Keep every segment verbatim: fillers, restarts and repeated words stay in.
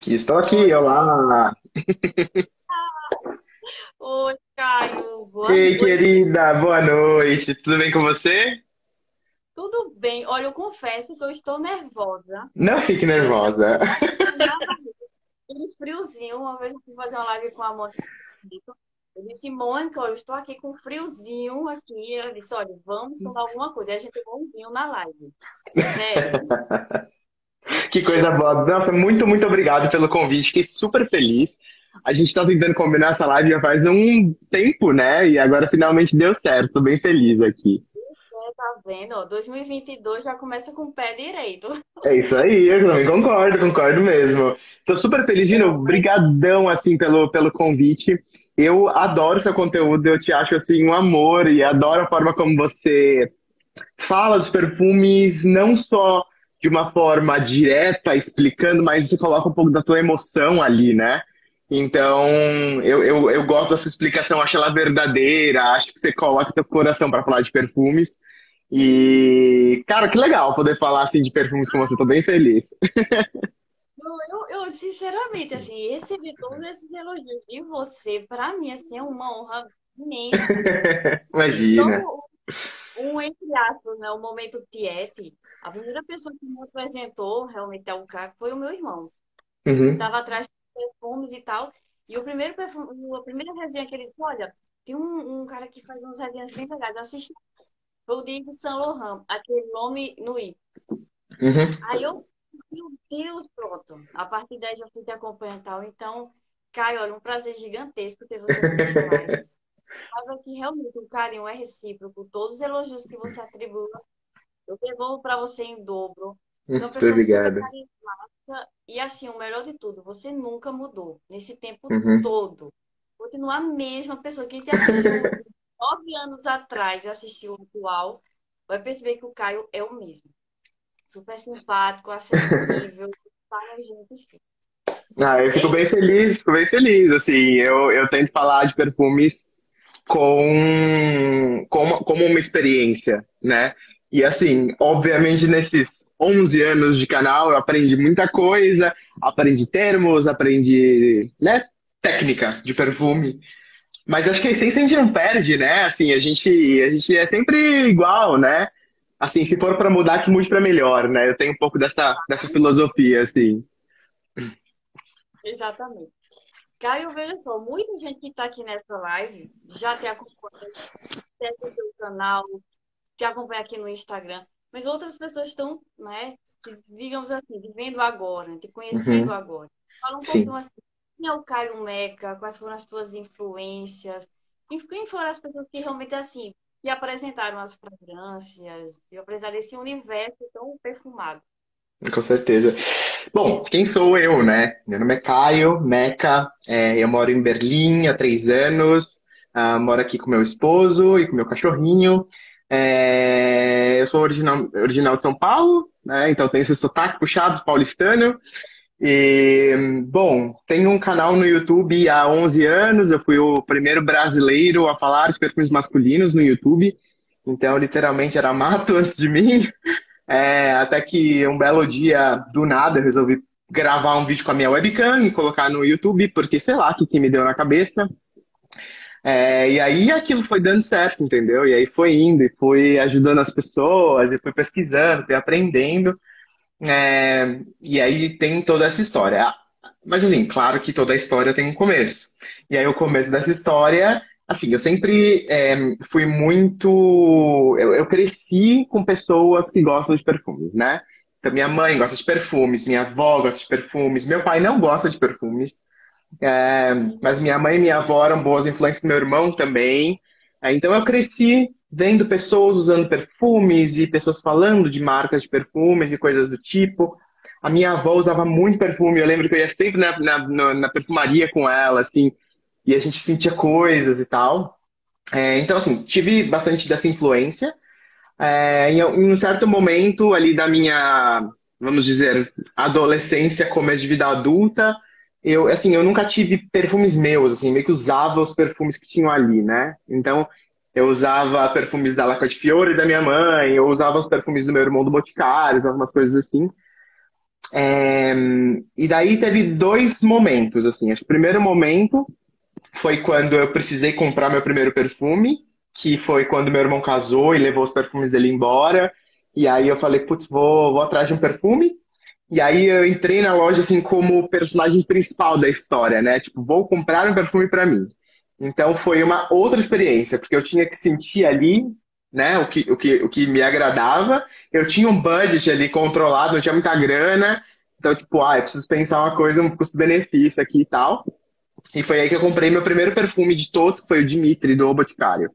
Estou aqui, Oi, olá! oi, Caio, boa Ei, noite. querida, boa noite, tudo bem com você? Tudo bem? Olha, eu confesso que eu estou nervosa, Não fique que tá nervosa. na barriga, aquele friozinho. Uma vez eu fui fazer uma live com a Mônica. Eu disse, Mônica, eu estou aqui com friozinho aqui. Ela disse, olha, vamos tomar alguma coisa. E a gente tomou um vinho na live. Sério. Que coisa boa. Nossa, muito, muito obrigado pelo convite, fiquei super feliz. A gente está tentando combinar essa live já faz um tempo, né? E agora finalmente deu certo, tô bem feliz aqui. É, tá vendo? Ó, dois mil e vinte e dois já começa com o pé direito. É isso aí, eu também concordo, concordo mesmo. Tô super feliz de novo. Então, mas Brigadão, assim, pelo, pelo convite. Eu adoro seu conteúdo, eu te acho, assim, um amor e adoro a forma como você fala dos perfumes não só de uma forma direta, explicando, mas você coloca um pouco da tua emoção ali, né? Então, eu, eu, eu gosto da sua explicação, acho ela verdadeira, acho que você coloca teu coração para falar de perfumes. E, cara, que legal poder falar assim de perfumes com você, tô bem feliz. eu, eu, eu, sinceramente, assim, receber todos esses elogios de você, para mim, assim, é uma honra imensa. Imagina. Então, um, entre aspas, né, o momento Tiete, a primeira pessoa que me apresentou realmente ao cara foi o meu irmão. Ele Uhum. estava atrás de perfumes e tal. E o primeiro perfume, a primeira resenha que ele disse, olha, tem um, um cara que faz umas resenhas bem legais. Assiste, foi o de Yves Saint Laurent, aquele nome no I. Uhum. Aí eu, meu Deus, pronto. A partir daí já fui te acompanhando e tal. Então, Caio, olha, um prazer gigantesco ter você aqui nessa live. Mas aqui realmente o carinho é recíproco. Todos os elogios que você atribui eu devolvo para você em dobro. Você é uma Muito pessoa super obrigado. carismática e assim, o melhor de tudo, você nunca mudou nesse tempo Uhum. todo. Continua a mesma pessoa. Quem te assistiu nove anos atrás e assistiu o atual, vai perceber que o Caio é o mesmo. Super simpático, acessível, para a gente. Enfim. Ah, eu fico Ei, bem feliz, fico bem feliz, assim, eu, eu tento falar de perfumes com, como, como uma experiência, né? E assim, obviamente nesses onze anos de canal eu aprendi muita coisa, aprendi termos, aprendi, né, técnica de perfume, mas acho que a essência a gente não perde, né? Assim, a gente, a gente é sempre igual, né? Assim, se for para mudar, que mude para melhor, né? Eu tenho um pouco dessa, dessa filosofia, assim. exatamente. Caio, veja só, muita gente que está aqui nessa live já te acompanha, segue o seu canal, te acompanha aqui no Instagram, mas outras pessoas estão, né, digamos assim, vivendo agora, te conhecendo Uhum, agora. Fala um pouquinho sim. assim, quem é o Caio Meca, quais foram as tuas influências, e quem foram as pessoas que realmente, assim, te apresentaram as fragrâncias, te apresentaram esse universo tão perfumado. Com certeza. Bom, quem sou eu, né? Meu nome é Caio Meca, é, eu moro em Berlim há três anos, ah, moro aqui com meu esposo e com meu cachorrinho. É, eu sou original, original de São Paulo, né? Então tenho esse sotaque puxado, paulistano. E, bom, tenho um canal no YouTube há onze anos, eu fui o primeiro brasileiro a falar de perfumes masculinos no YouTube. Então, literalmente, era mato antes de mim. É, até que um belo dia, do nada, eu resolvi gravar um vídeo com a minha webcam e colocar no YouTube, porque sei lá o que, que me deu na cabeça. É, e aí aquilo foi dando certo, entendeu? E aí foi indo, e fui ajudando as pessoas, e fui pesquisando, fui aprendendo. É, e aí tem toda essa história. Ah, mas assim, claro que toda história tem um começo. E aí o começo dessa história, assim, eu sempre é, fui muito. Eu, eu cresci com pessoas que gostam de perfumes, né? Então minha mãe gosta de perfumes, minha avó gosta de perfumes, meu pai não gosta de perfumes. É, mas minha mãe e minha avó eram boas influências, meu irmão também. É, então eu cresci vendo pessoas usando perfumes e pessoas falando de marcas de perfumes e coisas do tipo. A minha avó usava muito perfume, eu lembro que eu ia sempre na, na, na- na perfumaria com ela, assim, e a gente sentia coisas e tal. É, então, assim, tive bastante dessa influência. É, em, em um certo momento ali da minha, vamos dizer, adolescência, começo de vida adulta, eu, assim, eu nunca tive perfumes meus, assim, meio que usava os perfumes que tinham ali, né? Então, eu usava perfumes da Laca de Fiore da minha mãe, eu usava os perfumes do meu irmão do Boticário, algumas coisas assim. É, e daí teve dois momentos, assim. Acho que o primeiro momento foi quando eu precisei comprar meu primeiro perfume, que foi quando meu irmão casou e levou os perfumes dele embora. E aí eu falei, putz, vou, vou atrás de um perfume. E aí eu entrei na loja assim como personagem principal da história, né? Tipo, vou comprar um perfume pra mim. Então foi uma outra experiência, porque eu tinha que sentir ali, né, o que, o que, o que me agradava. Eu tinha um budget ali controlado, não tinha muita grana. Então, tipo, ah, eu preciso pensar uma coisa, um custo-benefício aqui e tal. E foi aí que eu comprei meu primeiro perfume de todos, que foi o Dimitri, do O Boticário.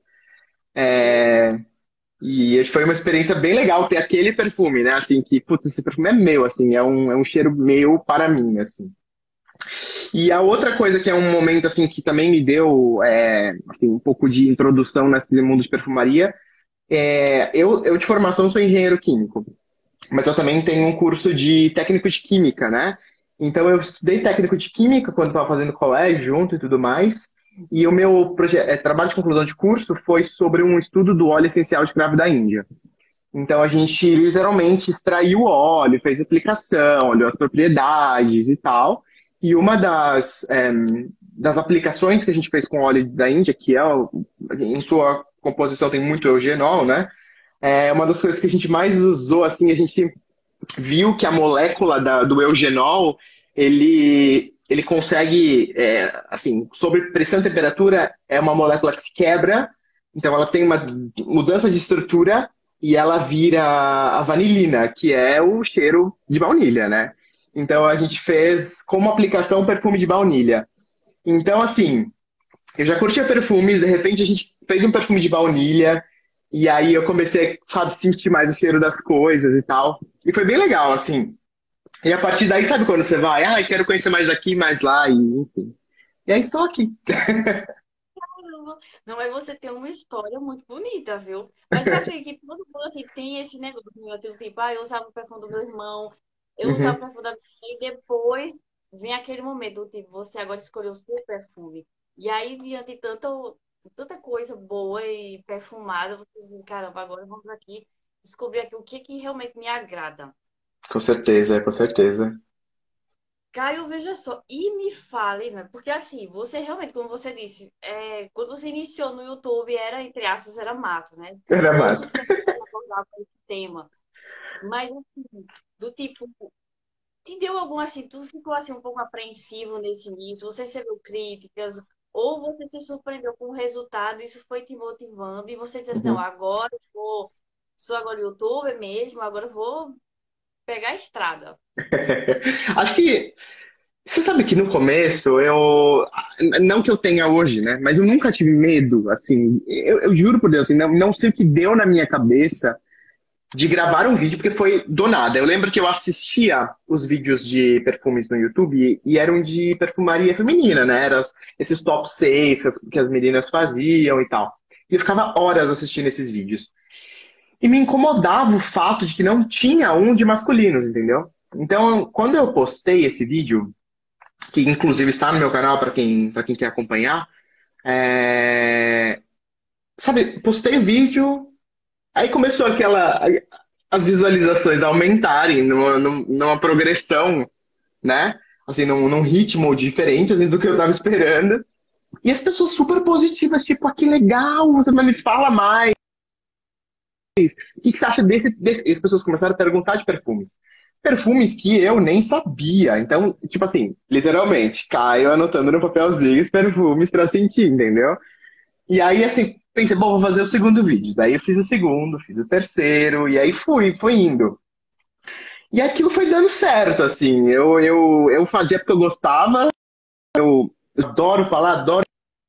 É, e esse foi uma experiência bem legal ter aquele perfume, né? Assim, que, putz, esse perfume é meu, assim, é um, é um cheiro meu para mim, assim. E a outra coisa que é um momento, assim, que também me deu, é, assim, um pouco de introdução nesse mundo de perfumaria, é, eu, eu de formação sou engenheiro químico, mas eu também tenho um curso de técnico de química, né? Então eu estudei técnico de química quando estava fazendo colégio junto e tudo mais. E o meu proje- é, trabalho de conclusão de curso foi sobre um estudo do óleo essencial de cravo da Índia. Então a gente literalmente extraiu o óleo, fez aplicação, olhou as propriedades e tal. E uma das, é, das aplicações que a gente fez com óleo da Índia, que é, o- em sua composição tem muito eugenol, né? É uma das coisas que a gente mais usou, assim, a gente viu que a molécula da- do eugenol, ele, ele consegue, é, assim, sob pressão e temperatura, é uma molécula que se quebra, então ela tem uma mudança de estrutura e ela vira a vanilina, que é o cheiro de baunilha, né? Então a gente fez como aplicação um perfume de baunilha. Então, assim, eu já curtia perfumes, de repente a gente fez um perfume de baunilha, e aí eu comecei, sabe, sentir mais o cheiro das coisas e tal. E foi bem legal, assim. E a partir daí, sabe quando você vai? Ah, eu quero conhecer mais aqui, mais lá, e enfim. E aí estou aqui. Caramba. Não, mas você tem uma história muito bonita, viu? Mas eu acredito que todo mundo aqui tem esse negócio, né? Tipo, ah, eu usava o perfume do meu irmão, eu usava o Uhum. perfume da minha mãe, e depois vem aquele momento do tipo, você agora escolheu o seu perfume. E aí, diante de tanto, tanta coisa boa e perfumada, você diz, caramba, agora vamos aqui descobrir aqui o que que realmente me agrada. Com certeza, com certeza. Caio, veja só, e me fale, né? Porque assim, você realmente, como você disse, é, quando você iniciou no YouTube, era, entre aspas, era mato, né? Era mato. Poucos canais abordavam esse tema. Mas, assim, do tipo, te deu algum, assim, tu ficou, assim, um pouco apreensivo nesse início, você recebeu críticas, ou você se surpreendeu com o resultado, isso foi te motivando, e você disse assim, não, Uhum. agora eu vou, sou agora youtuber mesmo, agora eu vou pegar a estrada. Acho que você sabe que no começo eu. Não que eu tenha hoje, né? Mas eu nunca tive medo, assim. Eu, eu juro por Deus, assim, não, não sei o que deu na minha cabeça de gravar um vídeo, porque foi do nada. Eu lembro que eu assistia os vídeos de perfumes no YouTube e, e eram de perfumaria feminina, né? Eram as- esses top seis que as, que as meninas faziam e tal. E eu ficava horas assistindo esses vídeos. E me incomodava o fato de que não tinha um de masculinos, entendeu? Então, quando eu postei esse vídeo, que inclusive está no meu canal para quem, para quem quer acompanhar, é, sabe, postei o vídeo, aí começou aquela. As visualizações aumentarem numa, num- numa progressão, né? Assim, num, num ritmo diferente assim, do que eu tava esperando. E as pessoas super positivas, tipo, ah, que legal, você não me fala mais. O que, que você acha desse, desse? E as pessoas começaram a perguntar de perfumes. Perfumes que eu nem sabia. Então, tipo assim, literalmente, Caio anotando no papelzinho os perfumes pra sentir, entendeu? E aí, assim, pensei, bom, vou fazer o segundo vídeo. Daí eu fiz o segundo, fiz o terceiro, e aí fui, foi indo. E aquilo foi dando certo, assim. Eu, eu, eu fazia porque eu gostava, eu adoro falar, adoro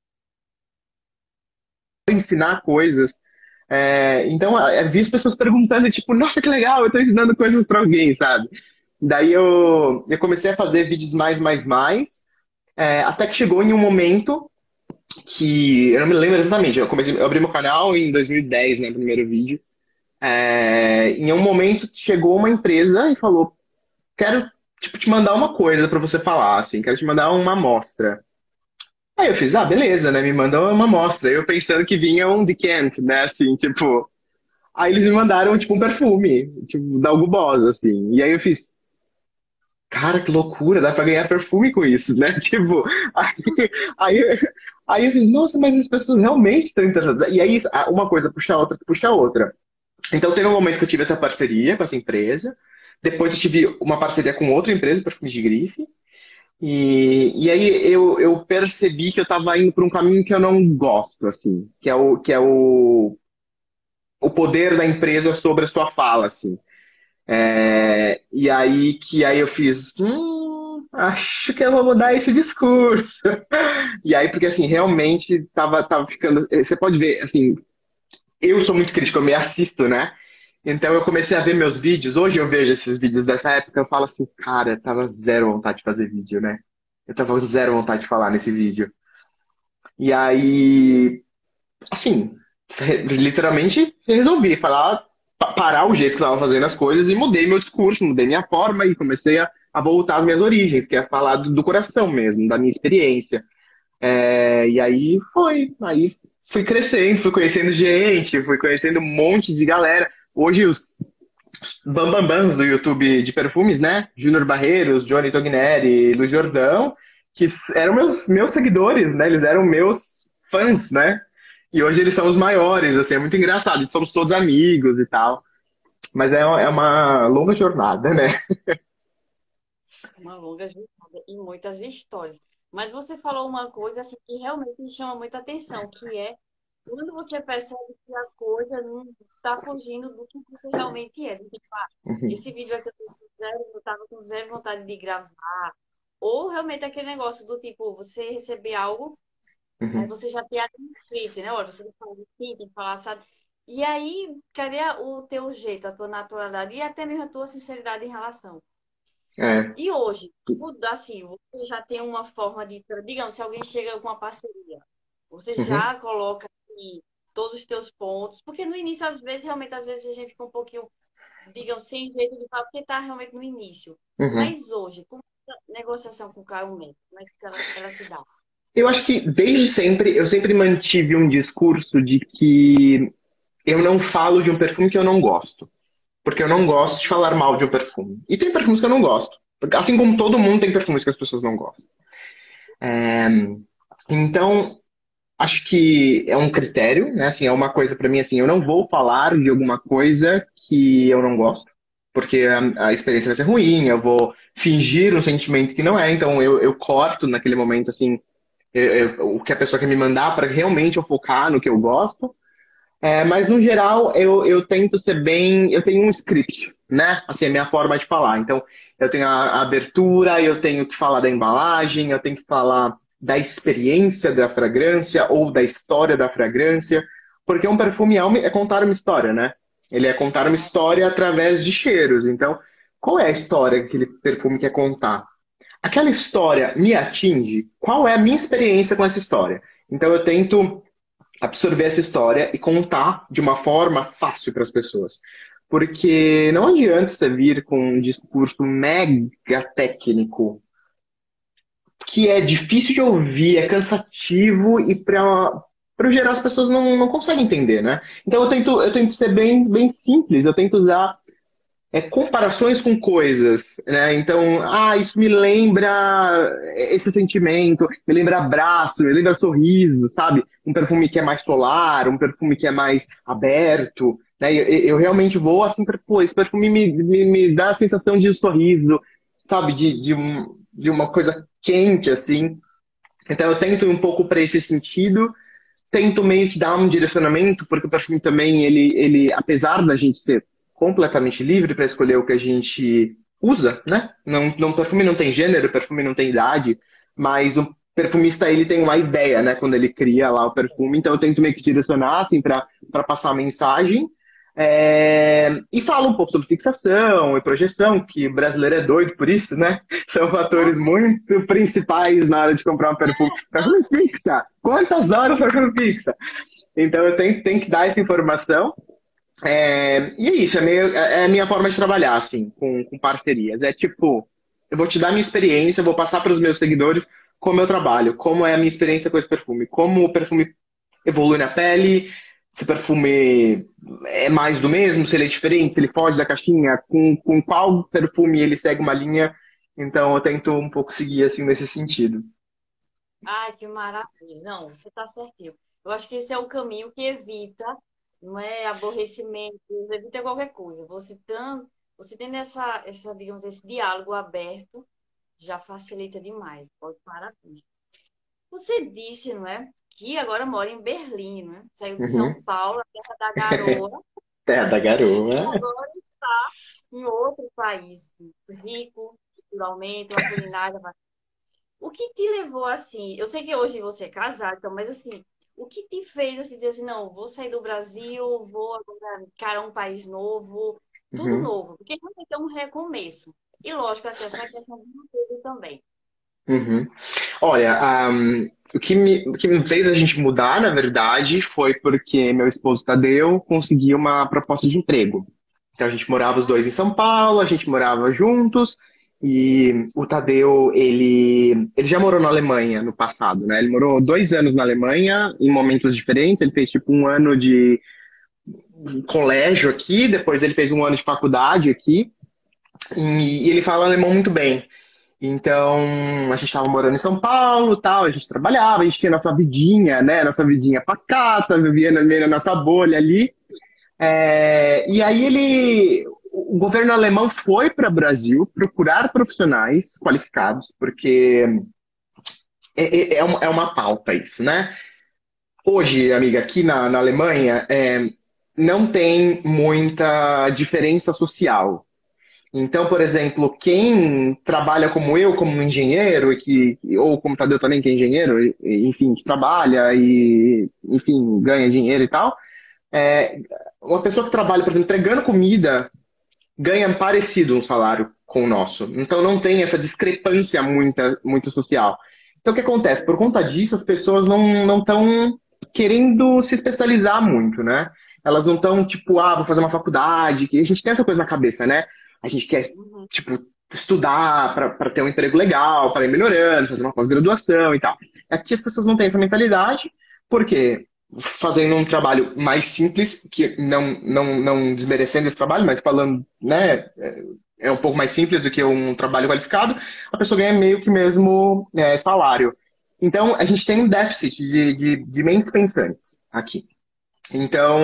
ensinar coisas. É, então, eu vi as pessoas perguntando, tipo, nossa, que legal, eu tô ensinando coisas pra alguém, sabe? Daí eu, eu comecei a fazer vídeos mais, mais, mais, é, até que chegou em um momento que, eu não me lembro exatamente, eu comecei, eu abri meu canal em dois mil e dez, né, primeiro vídeo. É, em um momento chegou uma empresa e falou, quero, tipo, te mandar uma coisa pra você falar, assim, quero te mandar uma amostra. Aí eu fiz, ah, beleza, né? Me mandou uma amostra. Eu pensando que vinha um decant, né? Assim, tipo. Aí eles me mandaram, tipo, um perfume, tipo, da Hugo Boss, assim. E aí eu fiz. cara, que loucura, dá pra ganhar perfume com isso, né? Tipo, aí, aí, aí eu fiz, nossa, mas as pessoas realmente estão interessadas. E aí, uma coisa puxa a outra, puxa a outra. Então, teve um momento que eu tive essa parceria com essa empresa. Depois, eu tive uma parceria com outra empresa, perfumes de grife. E, e aí, eu, eu percebi que eu estava indo por um caminho que eu não gosto, assim, que é o, que é o, o poder da empresa sobre a sua fala, assim. É, e aí que aí eu fiz, hum, acho que eu vou mudar esse discurso. E aí, porque assim, realmente tava, tava ficando. Você pode ver, assim, eu sou muito crítico, eu me assisto, né? Então eu comecei a ver meus vídeos. Hoje eu vejo esses vídeos dessa época, eu falo assim, cara, tava zero vontade de fazer vídeo, né? Eu tava zero vontade de falar nesse vídeo. E aí, assim, literalmente resolvi falar, pa- parar o jeito que eu tava fazendo as coisas e mudei meu discurso, mudei minha forma e comecei a, a voltar às minhas origens, que é falar do, do coração mesmo, da minha experiência. É, e aí foi, aí fui crescendo, fui conhecendo gente, fui conhecendo um monte de galera. Hoje os bambambãs do YouTube de perfumes, né? Júnior Barreiros, Johnny Togneri, Luiz Jordão, que eram meus, meus seguidores, né? Eles eram meus fãs, né? E hoje eles são os maiores, assim, é muito engraçado. Somos todos amigos e tal. Mas é, é uma longa jornada, né? Uma longa jornada e muitas histórias. Mas você falou uma coisa assim que realmente chama muita atenção, que é quando você percebe que a coisa não está fugindo do que você realmente é. Do tipo, ah, Uhum, esse vídeo aqui eu tô com zero, eu tava com zero vontade de gravar. Ou realmente aquele negócio do tipo, você receber algo, aí uhum. você já tem aquele script, né? Olha, você tem que falar assim, tem que falar assado. E aí, cadê o teu jeito, a tua naturalidade e até mesmo a tua sinceridade em relação? É. E hoje, tudo assim, você já tem uma forma de, digamos, se alguém chega com uma parceria, você Uhum, já coloca aqui todos os teus pontos, porque no início, às vezes, realmente, às vezes a gente fica um pouquinho, digamos, sem jeito de falar, porque está realmente no início. uhum. Mas hoje, como é a negociação com o Caio Mendes, como é que ela, ela se dá? Eu acho que desde sempre, eu sempre mantive um discurso de que eu não falo de um perfume que eu não gosto. Porque eu não gosto de falar mal de um perfume. E tem perfumes que eu não gosto. Assim como todo mundo tem perfumes que as pessoas não gostam. É, então, acho que é um critério, né? Assim, é uma coisa pra mim assim, eu não vou falar de alguma coisa que eu não gosto, porque a, a experiência vai ser ruim, eu vou fingir um sentimento que não é, então eu, eu corto naquele momento assim, eu- eu- o que a pessoa quer me mandar para realmente eu focar no que eu gosto. É, mas no geral eu, eu tento ser bem, eu tenho um script, né? Assim, é a minha forma de falar. Então, eu tenho a, a abertura, eu tenho que falar da embalagem, eu tenho que falar da experiência da fragrância ou da história da fragrância, porque um perfume é, uma- é contar uma história, né? Ele é contar uma história através de cheiros. Então, qual é a história que aquele perfume quer contar? Aquela história me atinge? Qual é a minha experiência com essa história? Então, eu tento absorver essa história e contar de uma forma fácil para as pessoas. Porque não adianta você vir com um discurso mega técnico, que é difícil de ouvir, é cansativo e para para geral as pessoas não, não conseguem entender, né? Então eu tento, eu tento ser bem, bem simples, eu tento usar é, comparações com coisas, né? Então, ah, isso me lembra esse sentimento, me lembra abraço, me lembra sorriso, sabe? Um perfume que é mais solar, um perfume que é mais aberto, né? Eu, eu realmente vou assim, pra, pô, esse perfume me, me, me dá a sensação de um sorriso, sabe? De, de, um, de uma coisa quente, assim. Então, eu tento ir um pouco para esse sentido, tento meio que dar um direcionamento, porque o perfume também, ele, ele, apesar da gente ser completamente livre para escolher o que a gente usa, né? Não, não, perfume não tem gênero, perfume não tem idade, mas o perfumista ele tem uma ideia, né? Quando ele cria lá o perfume, então eu tento meio que direcionar assim para para passar a mensagem. É, e fala um pouco sobre fixação e projeção, que o brasileiro é doido por isso, né? São fatores muito principais na hora de comprar um perfume. Perfume fixa! Quantas horas o perfume fixa? Então eu tenho, tenho que dar essa informação. É, e é isso, é, meio, é é a minha forma de trabalhar, assim, com, com parcerias. É tipo, eu vou te dar minha experiência, vou passar para os meus seguidores como eu trabalho, como é a minha experiência com esse perfume, como o perfume evolui na pele, se o perfume é mais do mesmo, se ele é diferente, se ele foge da caixinha, com, com qual perfume ele segue uma linha. Então eu tento um pouco seguir assim nesse sentido. Ai, que maravilha. Não, você está certinho. Eu acho que esse é o caminho que evita, não é, aborrecimento, evita qualquer coisa. Você, tam, você tendo essa, essa, digamos, esse diálogo aberto, já facilita demais. Pode parabéns. Você disse, não é, que agora mora em Berlim, não é? Saiu de São Uhum. Paulo, a terra da garoa, Terra da e garoa. agora está em outro país rico, culturalmente, uma culinária. O que te levou assim? Eu sei que hoje você é casado, então, mas assim, o que te fez assim, dizer assim, não, vou sair do Brasil, vou agora encarar um país novo, tudo Uhum. novo, porque realmente é um recomeço. E lógico, assim, essa questão do emprego também. Uhum. Olha, ahm, o que me, o que me fez a gente mudar, na verdade, foi porque meu esposo Tadeu conseguiu uma proposta de emprego. Então a gente morava os Ah, dois em São Paulo, a gente morava juntos, e o Tadeu, ele, ele já morou na Alemanha no passado, né? Ele morou dois anos na Alemanha, em momentos diferentes. Ele fez tipo um ano de colégio aqui, depois ele fez um ano de faculdade aqui, e, e ele fala alemão muito bem. Então, a gente estava morando em São Paulo, tal, a gente trabalhava, a gente tinha nossa vidinha, né? Nossa vidinha pacata, vivia na, meio na nossa bolha ali. É, e aí ele, o governo alemão foi para o Brasil procurar profissionais qualificados, porque é, é, é uma, é uma pauta isso, né? Hoje, amiga, aqui na, na Alemanha, é, não tem muita diferença social. Então, por exemplo, quem trabalha como eu, como um engenheiro, e que, ou como Tadeu também, que é engenheiro, e- e, enfim, que trabalha e, enfim, ganha dinheiro e tal, é, uma pessoa que trabalha, por exemplo, entregando comida, ganha parecido um salário com o nosso. Então não tem essa discrepância muita, muito social. Então o que acontece? Por conta disso, as pessoas não não estão querendo se especializar muito, né? Elas não estão tipo, ah, vou fazer uma faculdade, que a gente tem essa coisa na cabeça, né? A gente quer, uhum. tipo, estudar para ter um emprego legal, para ir melhorando, fazer uma pós-graduação e tal. Aqui as pessoas não têm essa mentalidade, porque fazendo um trabalho mais simples, que não, não, não desmerecendo esse trabalho, mas falando, né, é é um pouco mais simples do que um trabalho qualificado, a pessoa ganha meio que mesmo é, salário. Então, a gente tem um déficit de, de, de mentes pensantes aqui. Então,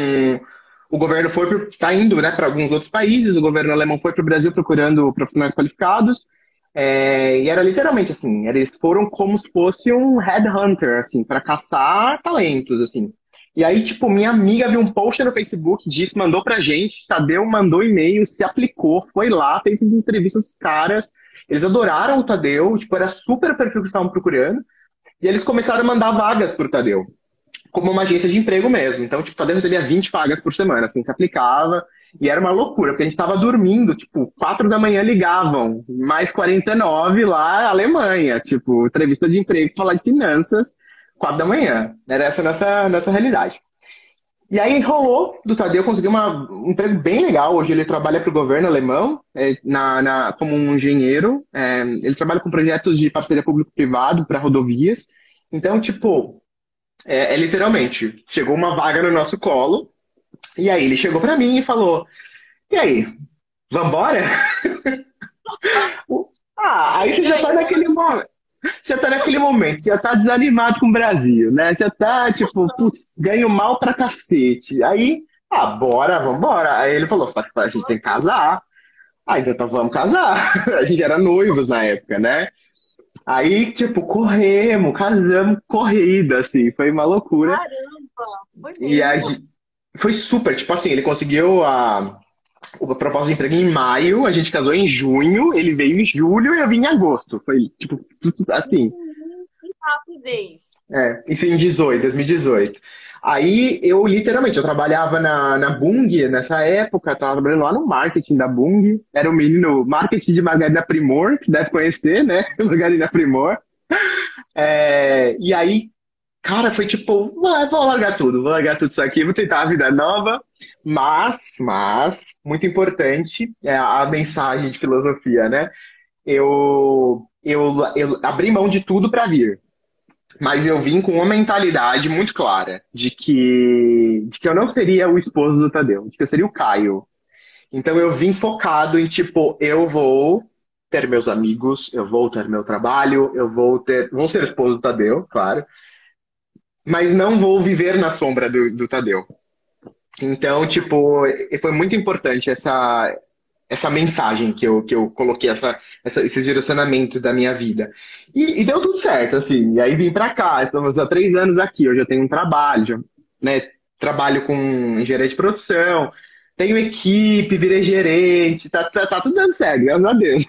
o governo foi está indo, né, para alguns outros países, o governo alemão foi para o Brasil procurando profissionais qualificados, é, e era literalmente assim, eles foram como se fosse um headhunter, assim, para caçar talentos, assim. E aí, tipo, minha amiga viu um post no Facebook disso, mandou pra gente, Tadeu mandou e-mail, se aplicou, foi lá, fez essas entrevistas com os caras, eles adoraram o Tadeu, tipo, era super o perfil que eles estavam procurando, e eles começaram a mandar vagas pro Tadeu como uma agência de emprego mesmo. Então, tipo, Tadeu recebia vinte vagas por semana, assim, se aplicava. E era uma loucura, porque a gente estava dormindo, tipo, quatro da manhã ligavam, mais quarenta e nove lá, Alemanha, tipo, entrevista de emprego, falar de finanças, quatro da manhã. Era essa nessa, nessa realidade. E aí rolou do Tadeu conseguir uma, um emprego bem legal. Hoje ele trabalha para o governo alemão, é, na, na, como um engenheiro. É, ele trabalha com projetos de parceria público-privado para rodovias. Então, tipo, é, é literalmente, chegou uma vaga no nosso colo, e aí ele chegou pra mim e falou: E aí, vambora? Ah, aí você E já aí, tá naquele momento. Já tá naquele momento, já tá desanimado com o Brasil, né? Já tá, tipo, putz, ganho mal pra cacete. Aí, ah, bora, vambora. Aí ele falou, só que a gente tem que casar. Aí então vamos casar. A gente era noivos na época, né? Aí, tipo, corremos, casamos corrida, assim, foi uma loucura. caramba, foi E a, mesmo? foi super, tipo assim, ele conseguiu a, a proposta de emprego em maio, a gente casou em junho, ele veio em julho e eu vim em agosto. Foi, tipo, tudo assim. Uhum, que rapidez. É, isso em dezoito, dois mil e dezoito. Aí eu literalmente, eu trabalhava na, na Bung nessa época, tava trabalhando lá no marketing da Bung. Era o menino marketing de Margarina Primor, que você deve conhecer, né? Margarina Primor. É, e aí, cara, foi tipo, "Vai, vou largar tudo, vou largar tudo isso aqui, vou tentar a vida nova. Mas, mas, muito importante é a mensagem de filosofia, né? Eu, eu, eu abri mão de tudo para vir. Mas eu vim com uma mentalidade muito clara de que, de que eu não seria o esposo do Tadeu, de que eu seria o Caio. Então eu vim focado em tipo, eu vou. ter meus amigos, eu vou ter meu trabalho, eu vou ter, vou ser esposo do Tadeu, claro, mas não vou viver na sombra do, do Tadeu. Então, tipo, foi muito importante essa, essa mensagem que eu, que eu coloquei, essa, essa, esse direcionamento da minha vida. E, e deu tudo certo, assim. E aí vim pra cá, estamos há três anos aqui, hoje eu tenho um trabalho, já, né? Trabalho com engenharia de produção, tenho equipe, virei gerente, tá, tá, tá tudo dando certo, graças a Deus.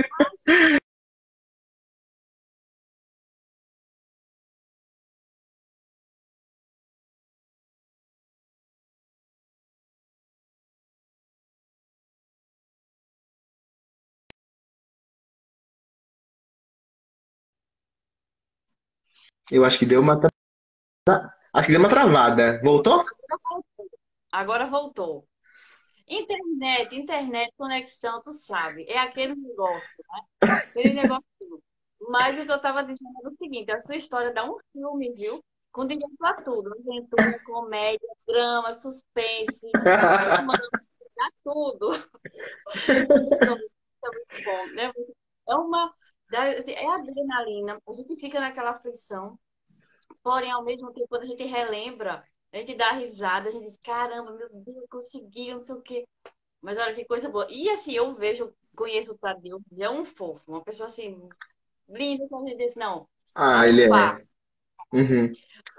Eu acho que deu uma, tra- acho que deu uma travada. Voltou? Agora voltou. Internet, internet, conexão, tu sabe, é aquele negócio, né? Aquele negócio. Mas o que eu tava dizendo era o seguinte, a sua história dá um filme, viu? Com direito a tudo, aventura, comédia, drama, suspense, romance, dá tudo. Então, isso é muito bom, né? É uma, dá- é adrenalina, a gente fica naquela aflição, porém, ao mesmo tempo, quando a gente relembra, a gente dá risada, a gente diz, caramba, meu Deus, consegui, não sei o quê. Mas olha que coisa boa. E assim, eu vejo, conheço o Tadeu, ele é um fofo, uma pessoa assim, linda, que a gente diz, não, é Ah, um ele par. é. Uhum,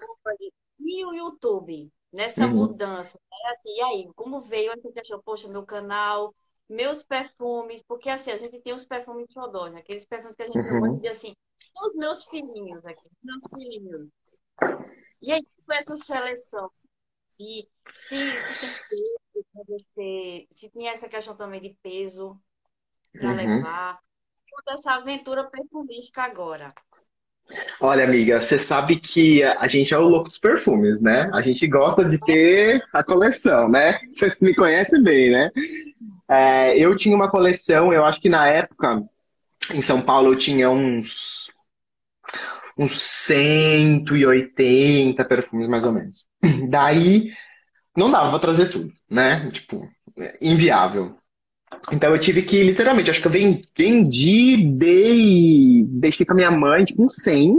E o YouTube, nessa uhum, mudança, né? Assim, e aí, como veio, a gente achou, poxa, meu canal, meus perfumes, porque assim, a gente tem os perfumes xodós, né? Aqueles perfumes que a gente não pode uhum. dizer assim, são os meus filhinhos aqui, meus filhinhos. E aí, com essa seleção, e se, se tem peso para você, se tem essa questão também de peso para Uhum. levar, toda essa aventura perfumística agora. Olha, amiga, você sabe que a gente é o louco dos perfumes, né? A gente gosta de ter a coleção, né? Você me conhece bem, né? É, eu tinha uma coleção, eu acho que na época, em São Paulo, eu tinha uns, uns cento e oitenta perfumes, mais ou menos. Daí, não dava pra trazer tudo, né? Tipo, inviável. Então eu tive que, literalmente, acho que eu ven- vendi, dei, deixei com a minha mãe, tipo, uns cem.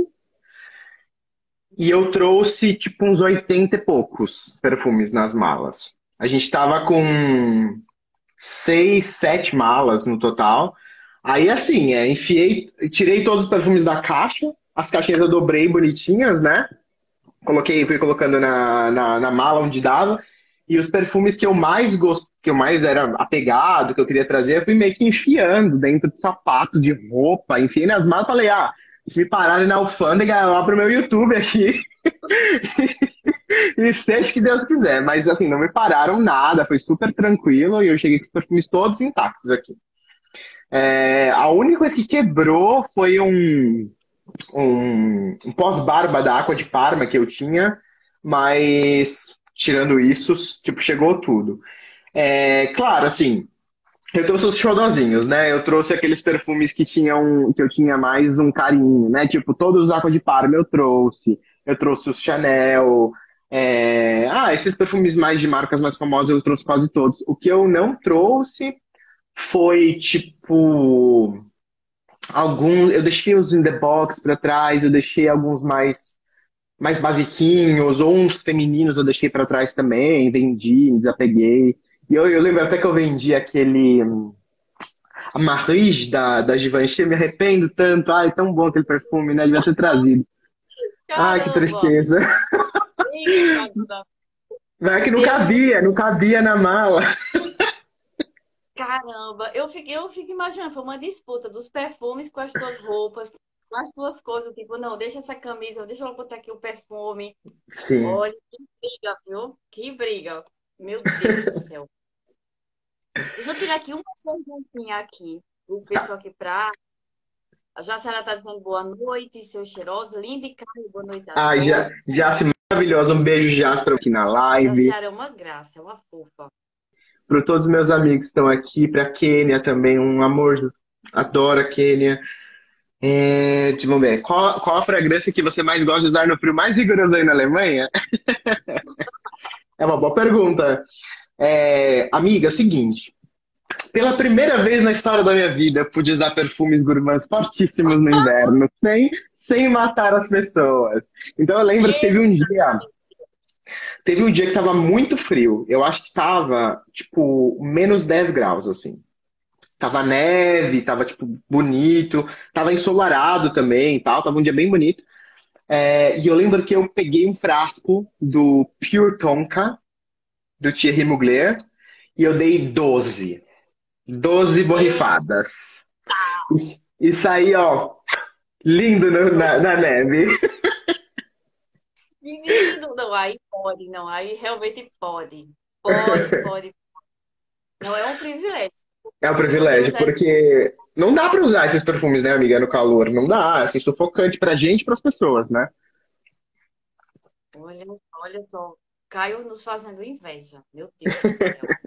E eu trouxe, tipo, uns oitenta e poucos perfumes nas malas. A gente tava com seis, sete malas no total. Aí, assim, é, enfiei, tirei todos os perfumes da caixa. As caixinhas eu dobrei bonitinhas, né? Coloquei, fui colocando na, na, na mala onde dava. E os perfumes que eu mais gost... que eu mais era apegado, que eu queria trazer, eu fui meio que enfiando dentro de sapato, de roupa, enfiei nas malas e falei, ah, se me pararem na alfândega, eu abro meu YouTube aqui e seja o que Deus quiser. Mas assim, não me pararam nada, foi super tranquilo e eu cheguei com os perfumes todos intactos aqui. É, a única coisa que quebrou foi um, um, um pós-barba da Aqua de Parma que eu tinha, mas tirando isso, tipo, chegou tudo. É, claro, assim, eu trouxe os xodozinhos, né? Eu trouxe aqueles perfumes que tinham, que eu tinha mais um carinho, né? Tipo, todos os Aqua de Parma eu trouxe. Eu trouxe os Chanel. é, Ah, esses perfumes mais de marcas mais famosas eu trouxe quase todos. O que eu não trouxe foi, tipo, alguns. Eu deixei os in the box pra trás, eu deixei alguns mais, mais basiquinhos, ou uns femininos eu deixei pra trás também, vendi, me desapeguei. E eu, eu lembro até que eu vendi aquele a Maris da, da Givenchy, eu me arrependo tanto. Ai, tão bom aquele perfume, né? Devia ter trazido. Ai, que Caramba! tristeza. Eita, Vai que não Deus, cabia, não cabia na mala. caramba! Eu fico, eu fico imaginando, foi uma disputa dos perfumes com as tuas roupas, com as tuas coisas, tipo, não, deixa essa camisa, deixa eu botar aqui o perfume. Sim. Olha, que briga, viu? Que briga. Meu Deus do céu. Deixa eu tirar aqui uma perguntinha aqui. O pessoal aqui pra. A Jaciara tá dizendo boa noite, seu cheiroso, lindo e caro, boa noite a Ai, já, todos. Jace, maravilhosa. Um beijo, Jace, pra aqui na A live. Jaciara é uma graça, é uma fofa. Para todos os meus amigos que estão aqui. Pra Kênia também, um amor. Adoro a Kênia. É, deixa eu ver. Qual, qual a fragrância que você mais gosta de usar no frio mais rigoroso aí na Alemanha? É uma boa pergunta. É, amiga, é o seguinte. Pela primeira vez na história da minha vida, eu pude usar perfumes gourmands fortíssimos no inverno, sem, sem matar as pessoas. Então eu lembro que teve um dia, teve um dia que tava muito frio. Eu acho que tava, tipo, menos dez graus, assim. Tava neve, tava, tipo, bonito. Tava ensolarado também e tal. Tava um dia bem bonito. É, e eu lembro que eu peguei um frasco do Pure Tonka, do Thierry Mugler, e eu dei doze doze Eita, borrifadas. E, e saí, ó, lindo no- na, na neve. menino, não, aí pode, não, aí realmente pode. Pode, pode. Não é um privilégio. É um Poder privilégio, usar esse. porque não dá pra usar esses perfumes, né, amiga, no calor. Não dá, é assim, sufocante pra gente e pras pessoas, né? Olha, olha só, Caio nos fazendo inveja. Meu Deus do céu.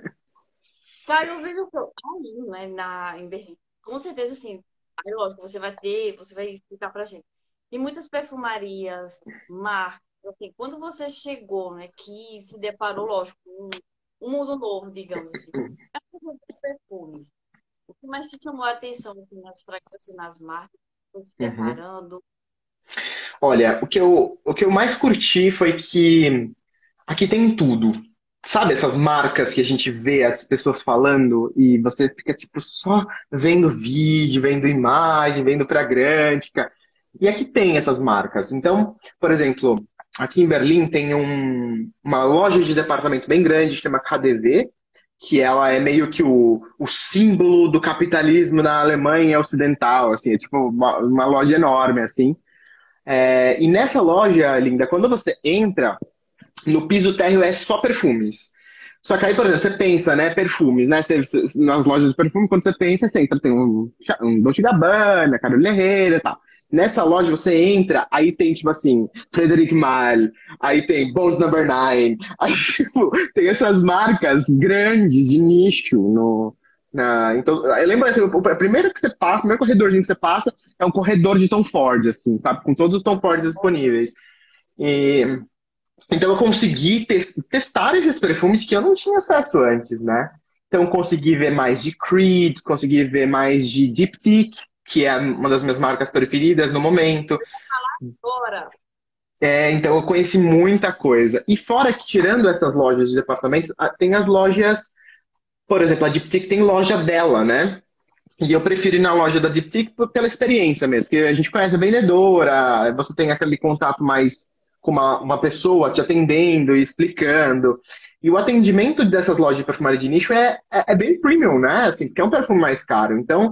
Caio, veja só, aí, né, na, em Berlim, com certeza, assim, aí, lógico, você vai ter, você vai explicar pra gente. Tem muitas perfumarias, marcas, assim, quando você chegou, né, que se deparou, lógico, com um, um mundo novo, digamos assim, é um perfumes. O que mais te chamou a atenção, assim, nas fragrâncias, nas marcas, você se Uhum. deparando? Olha, o que eu, o que eu mais curti foi que aqui tem tudo. Sabe essas marcas que a gente vê as pessoas falando e você fica tipo só vendo vídeo, vendo imagem, vendo fragrântica. E aqui tem essas marcas. Então, por exemplo, aqui em Berlim tem um- uma loja de departamento bem grande, chama K D V, que ela é meio que o, o símbolo do capitalismo na Alemanha ocidental, assim, é tipo uma, uma loja enorme, assim. É, e nessa loja, linda, quando você entra, no piso térreo é só perfumes. Só que aí, por exemplo, você pensa, né, perfumes, né? Você- você- nas lojas de perfume, quando você pensa, você entra, tem um, um Dolce and Gabbana, Carolina Herrera e tal. Nessa loja você entra, aí tem tipo assim, Frederic Malle, aí tem Bones Number Nine, aí tipo, tem essas marcas grandes de nicho no, na, então, eu lembro assim, o o primeiro que você passa, o primeiro corredorzinho que você passa é um corredor de Tom Ford, assim, sabe? Com todos os Tom Fords disponíveis. E então eu consegui tes- testar esses perfumes que eu não tinha acesso antes, né? Então eu consegui ver mais de Creed, consegui ver mais de Diptyque, que é uma das minhas marcas preferidas no momento. Agora, É, então eu conheci muita coisa. E fora que, tirando essas lojas de departamento, ah, tem as lojas, por exemplo, a Diptyque tem loja dela, né? E eu prefiro ir na loja da Diptyque p- pela experiência mesmo, porque a gente conhece a vendedora, você tem aquele contato mais com uma, uma pessoa te atendendo e explicando. E o atendimento dessas lojas de perfumaria de nicho é, é, é bem premium, né? Assim, porque é um perfume mais caro. Então,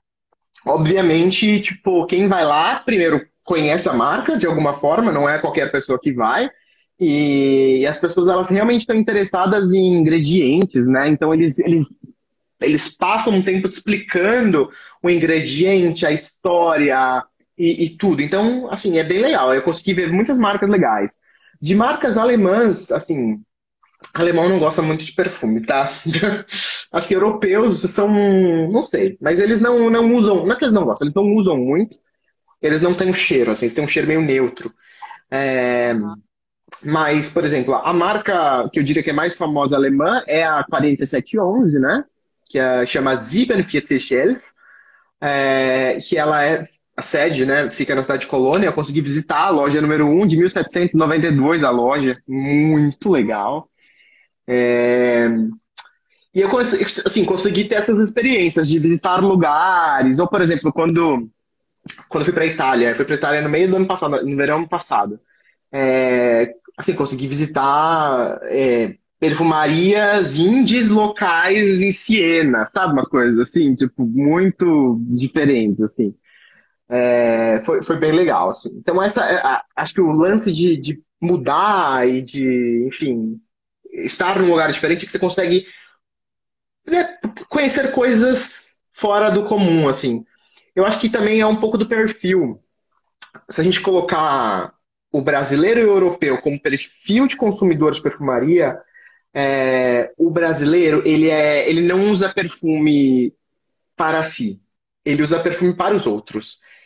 obviamente, tipo, quem vai lá, primeiro conhece a marca de alguma forma, não é qualquer pessoa que vai. E, e as pessoas, elas realmente estão interessadas em ingredientes, né? Então, eles, eles eles passam um tempo te explicando o ingrediente, a história e, e tudo. Então, assim, é bem legal. Eu consegui ver muitas marcas legais. De marcas alemãs, assim, alemão não gosta muito de perfume, tá? Acho que europeus são, não sei, mas eles não, não usam, não é que eles não gostam, eles não usam muito, eles não têm um cheiro, assim, eles têm um cheiro meio neutro. É, mas, por exemplo, a marca que eu diria que é mais famosa alemã é a quarenta e sete onze, né? Que é, chama Sieben vierzig elf, é, que ela é a sede, né? Fica na cidade de Colônia. Eu consegui visitar a loja número um de mil setecentos e noventa e dois, a loja. Muito legal. É, e eu consegui, assim, consegui ter essas experiências de visitar lugares. Ou, por exemplo, quando, quando eu fui para Itália, eu fui para Itália no meio do ano passado, no verão passado. É, assim, consegui visitar é, perfumarias indies locais em Siena, sabe? Umas coisas assim, tipo, muito diferentes, assim. É, foi, foi bem legal, assim. Então, essa, é, a- acho que o lance de, de mudar e de, enfim, estar num lugar diferente é que você consegue, né, conhecer coisas fora do comum, assim. Eu acho que também é um pouco do perfil. Se a gente colocar o brasileiro e o europeu como perfil de consumidor de perfumaria, é, o brasileiro ele, é, ele não usa perfume para si, ele usa perfume para os outros.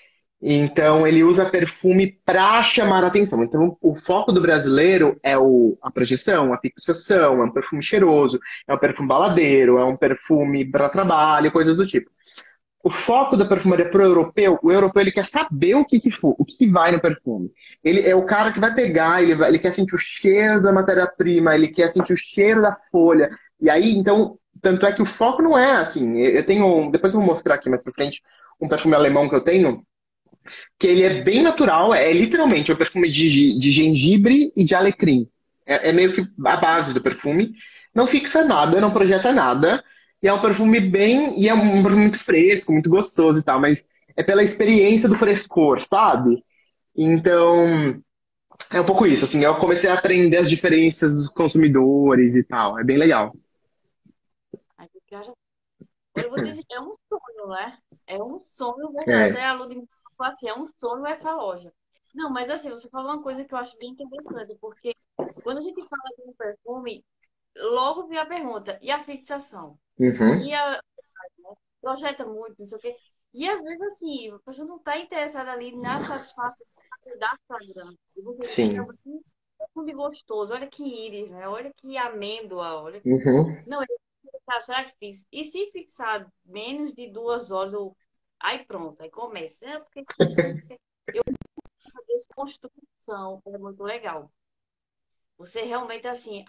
Então, ele usa perfume para chamar a atenção. Então, o foco do brasileiro é o, a projeção, a fixação, é um perfume cheiroso, é um perfume baladeiro, é um perfume para trabalho, coisas do tipo. O foco da perfumaria pro europeu, o europeu ele quer saber o que que for, o que que vai no perfume. Ele é o cara que vai pegar, ele, vai- ele quer sentir o cheiro da matéria-prima, ele quer sentir o cheiro da folha. E aí, então, tanto é que o foco não é assim. Eu eu tenho, um- depois eu vou mostrar aqui mais pra frente, um perfume alemão que eu tenho, que ele é bem natural, é literalmente um perfume de, gi- de gengibre e de alecrim. É, é meio que a base do perfume. Não fixa nada, não projeta nada. E é um perfume bem. E é um perfume muito fresco, muito gostoso e tal, mas é pela experiência do frescor, sabe? Então, é um pouco isso, assim, eu comecei a aprender as diferenças dos consumidores e tal. É bem legal. Aí eu já- eu vou dizer, é um sonho, né? É um sonho, verdade. É. Até a Ludmilla falou assim, é um sonho essa loja. Não, mas assim, você falou uma coisa que eu acho bem interessante, porque quando a gente fala de um perfume, logo vem a pergunta, e a fixação? Uhum. E a, projeta muito, não sei o quê. E às vezes, assim, a pessoa não está interessada ali na satisfação da fragrância. E você diz, Sim. caramba, que perfume gostoso, olha que íris, né? Olha que amêndoa, olha que. Uhum. Não, ele tá, será que fiz? E se fixar menos de duas horas, ou... aí pronto, aí começa. É porque essa desconstrução é muito legal. Você realmente, assim,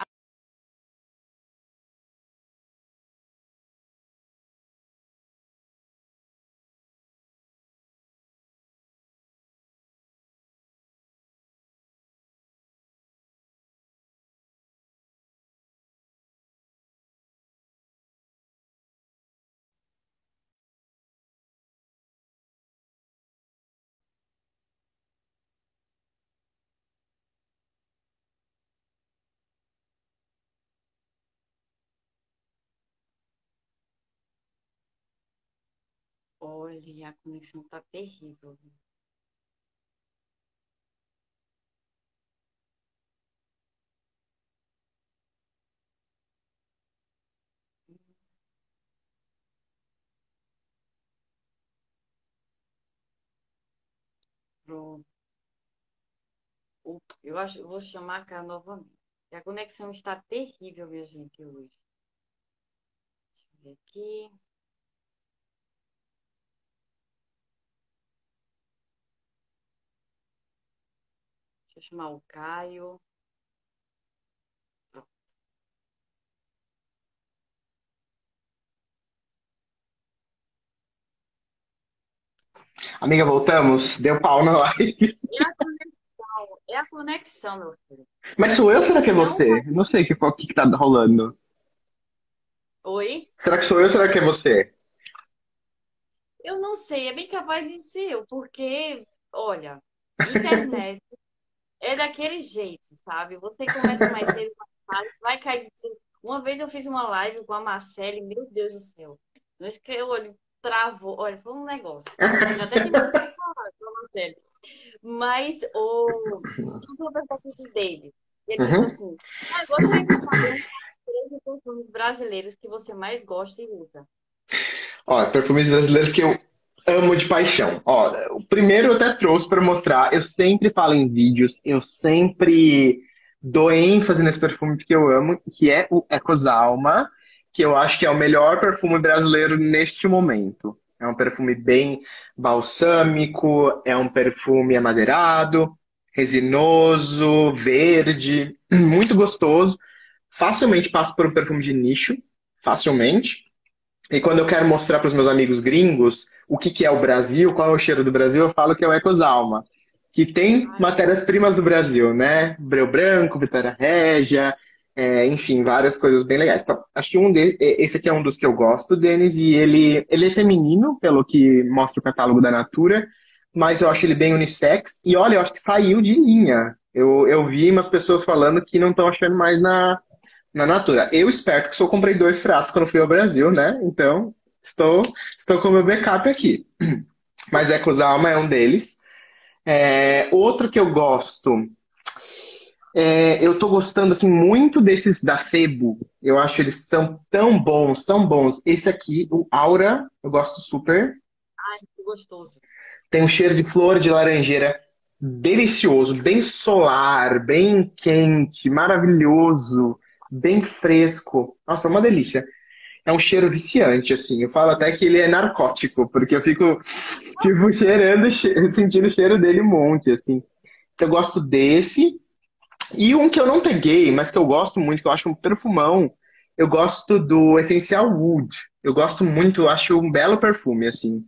olha, a conexão tá terrível. Pronto. O- Eu acho, eu vou chamar a cara novamente. A conexão está terrível, minha gente, hoje. Deixa eu ver aqui. Deixa eu chamar o Caio. Pronto. Amiga, voltamos? Deu pau na live. É a conexão, é a conexão, meu filho. Mas sou eu ou será que é Se não, você? Eu não sei o que, o que que tá rolando. oi? Será que sou eu ou será que é você? Eu não sei, é bem capaz de ser eu, porque, olha, internet é daquele jeito, sabe? Você começa mais cedo, mais tarde, vai cair. Uma vez eu fiz uma live com a Marcele, meu Deus do céu. Não escreveu, olha, travou. Olha, foi um negócio. Já até tem mais pra falar com a Marcele. Mas o. Eu vou perguntar aqui dele. Ele disse Uhum. assim: ah, eu gostaria de saber os três perfumes brasileiros que você mais gosta e usa. Ó, perfumes brasileiros que eu amo de paixão. Ó, o primeiro eu até trouxe para mostrar. Eu sempre falo em vídeos, eu sempre dou ênfase nesse perfume que eu amo, que é o Ecosalma, que eu acho que é o melhor perfume brasileiro neste momento. É um perfume bem balsâmico, é um perfume amadeirado, resinoso, verde, muito gostoso. Facilmente passa por um perfume de nicho, facilmente. E quando eu quero mostrar para os meus amigos gringos o que, que é o Brasil, qual é o cheiro do Brasil, eu falo que é o Ecosalma, que tem Ai, matérias-primas do Brasil, né? Breu Branco, Vitória Régia, é, enfim, várias coisas bem legais. Então, acho que um de, esse aqui é um dos que eu gosto, Denis, e ele, ele é feminino, pelo que mostra o catálogo da Natura, mas eu acho ele bem unissex. E olha, eu acho que saiu de linha. Eu, eu vi umas pessoas falando que não estão achando mais na, na Natura. Eu espero que só comprei dois frascos quando fui ao Brasil, né? Então, estou, estou com o meu backup aqui. Mas Ecosama é um deles. É, outro que eu gosto, é, eu tô gostando assim muito desses da Febo. Eu acho eles são tão bons, tão bons. Esse aqui, o Aura, eu gosto super. ai, que gostoso. Tem um cheiro de flor de laranjeira delicioso, bem solar, bem quente, maravilhoso, bem fresco. Nossa, uma delícia. É um cheiro viciante, assim. Eu falo até que ele é narcótico, porque eu fico, tipo, cheirando, che- sentindo o cheiro dele um monte, assim. Então, eu gosto desse. E um que eu não peguei, mas que eu gosto muito, que eu acho um perfumão, eu gosto do Essential Wood. Eu gosto muito, eu acho um belo perfume, assim.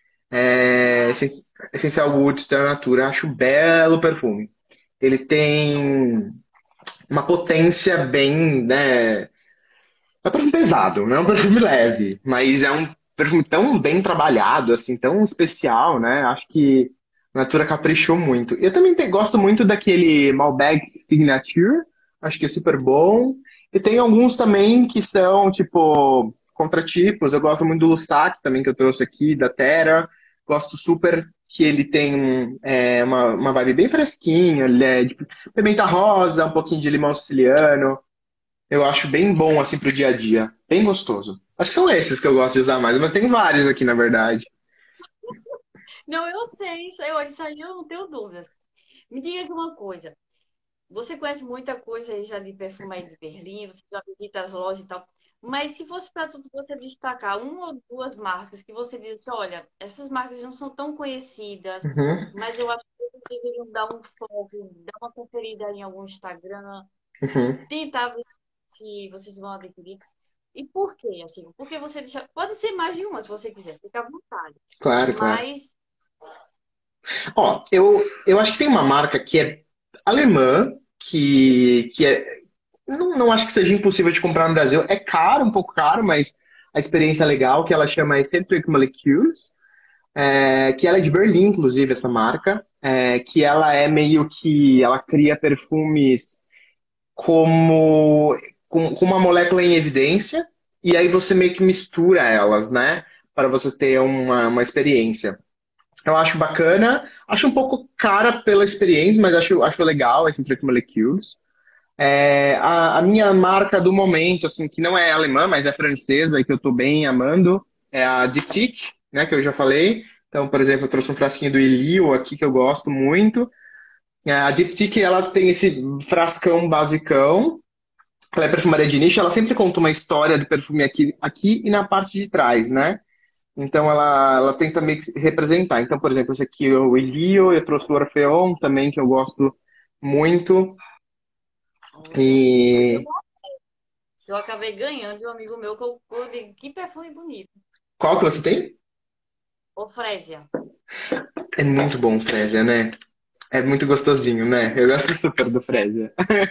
É, Ah, Essen- Essential Wood da Natura, eu acho um belo perfume. Ele tem uma potência bem, né? É um perfume pesado, não é um perfume leve, mas é um perfume tão bem trabalhado, assim, tão especial, né? Acho que a Natura caprichou muito. Eu também te- gosto muito daquele Malbec Signature, acho que é super bom. E tem alguns também que são, tipo, contratipos. Eu gosto muito do Lussac também, que eu trouxe aqui, da Terra. Gosto super que ele tem um, é, uma, uma vibe bem fresquinha, ele é de pimenta rosa, um pouquinho de limão siciliano. Eu acho bem bom assim pro dia a dia. Bem gostoso. Acho que são esses que eu gosto de usar mais, mas tem vários aqui, na verdade. não, eu sei, isso aí, olha, isso aí eu não tenho dúvidas. Me diga aqui uma coisa. Você conhece muita coisa aí já de perfume aí de Berlim, você já visita as lojas e tal. Mas se fosse para tudo você destacar uma ou duas marcas que você diz, assim, olha, essas marcas não são tão conhecidas, Uhum, mas eu acho que vocês deveriam dar um foco, dar uma conferida em algum Instagram, uhum. tentar ver se vocês vão adquirir. E por quê? Assim, porque você deixa. Pode ser mais de uma se você quiser, fica à vontade. Claro, claro. Mas Ó, eu, eu acho que tem uma marca que é alemã, que, que é. Não, não acho que seja impossível de comprar no Brasil. É caro, um pouco caro, mas a experiência é legal, que ela chama Eccentric Molecules, é, que ela é de Berlim, inclusive, essa marca, é, que ela é meio que. Ela cria perfumes como com, com uma molécula em evidência, e aí você meio que mistura elas, né? Para você ter uma, uma experiência. Eu acho bacana, acho um pouco cara pela experiência, mas acho, acho legal esse Trick Molecules. É, a, a minha marca do momento, assim, que não é alemã, mas é francesa e que eu tô bem amando, é a Diptyque, né, que eu já falei. Então, por exemplo, eu trouxe um frasquinho do Elio aqui que eu gosto muito. É, a Diptyque, ela tem esse frascão basicão, ela é perfumaria de nicho, ela sempre conta uma história do perfume aqui, aqui e na parte de trás, né? Então ela, ela tenta meio que representar. Então, por exemplo, esse aqui é o Elio, eu trouxe o Orfeon também, que eu gosto muito. olha só. Eu, E eu acabei ganhando de um amigo meu que eu, eu digo, que perfume bonito. qual que você tem? Ô, Frésia. É muito bom o Frésia, né? É muito gostosinho, né? Eu gosto super do Frésia.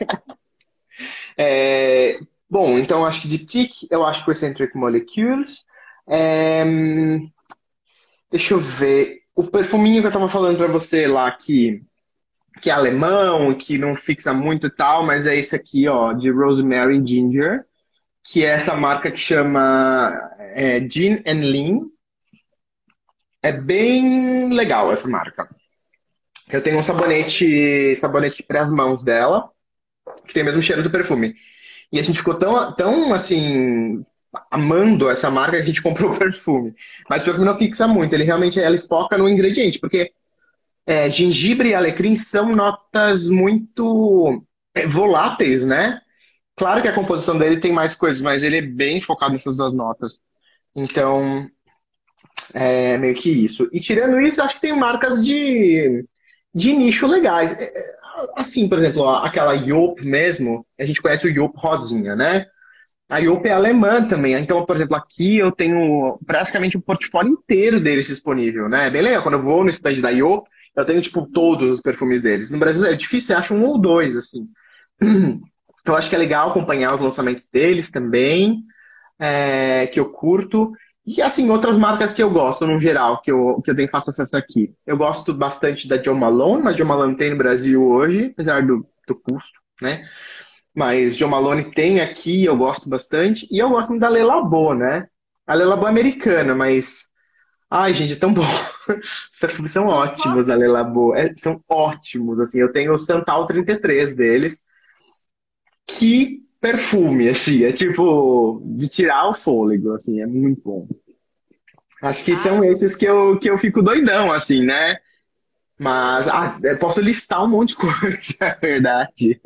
É, bom, então acho que de Tic, eu acho que o Eccentric Molecules. É, deixa eu ver. O perfuminho que eu tava falando pra você lá, que que é alemão, que não fixa muito e tal, mas é esse aqui, ó, de Rosemary Ginger, que é essa marca que chama é, Gin and Lean. É bem legal essa marca. Eu tenho um sabonete, sabonete para as mãos dela, que tem o mesmo cheiro do perfume. E a gente ficou tão, tão assim, amando essa marca que a gente comprou o perfume. Mas o perfume não fixa muito, ele realmente ele foca no ingrediente, porque é, gengibre e alecrim são notas muito é, voláteis, né? Claro que a composição dele tem mais coisas, mas ele é bem focado nessas duas notas. Então, é meio que isso. E tirando isso, acho que tem marcas de, de nicho legais. É, é, Assim, por exemplo, ó, aquela Yop mesmo, a gente conhece o Yop rosinha, né? A Yop é alemã também. Então, por exemplo, aqui eu tenho praticamente o portfólio inteiro deles disponível, né? É bem legal. Quando eu vou no stand da Yop, eu tenho, tipo, todos os perfumes deles. No Brasil é difícil, você acha um ou dois, assim. Eu acho que é legal acompanhar os lançamentos deles também, é, que eu curto. E, assim, outras marcas que eu gosto, no geral, que eu, que eu tenho fácil acesso aqui. Eu gosto bastante da Jo Malone, mas Jo Malone tem no Brasil hoje, apesar do, do custo, né? Mas Jo Malone tem aqui, eu gosto bastante. E eu gosto muito da Le Labo, né? A Le Labo é americana, mas... Ai, gente, é tão bom. Os perfumes são ótimos da Le Labo. É, são ótimos, assim. Eu tenho o Santal trinta e três deles. Que perfume, assim, é tipo de tirar o fôlego, assim, é muito bom. Acho que são Caramba, esses que eu, que eu fico doidão, assim, né? Mas nossa. ah, eu posso listar um monte de coisa, é verdade.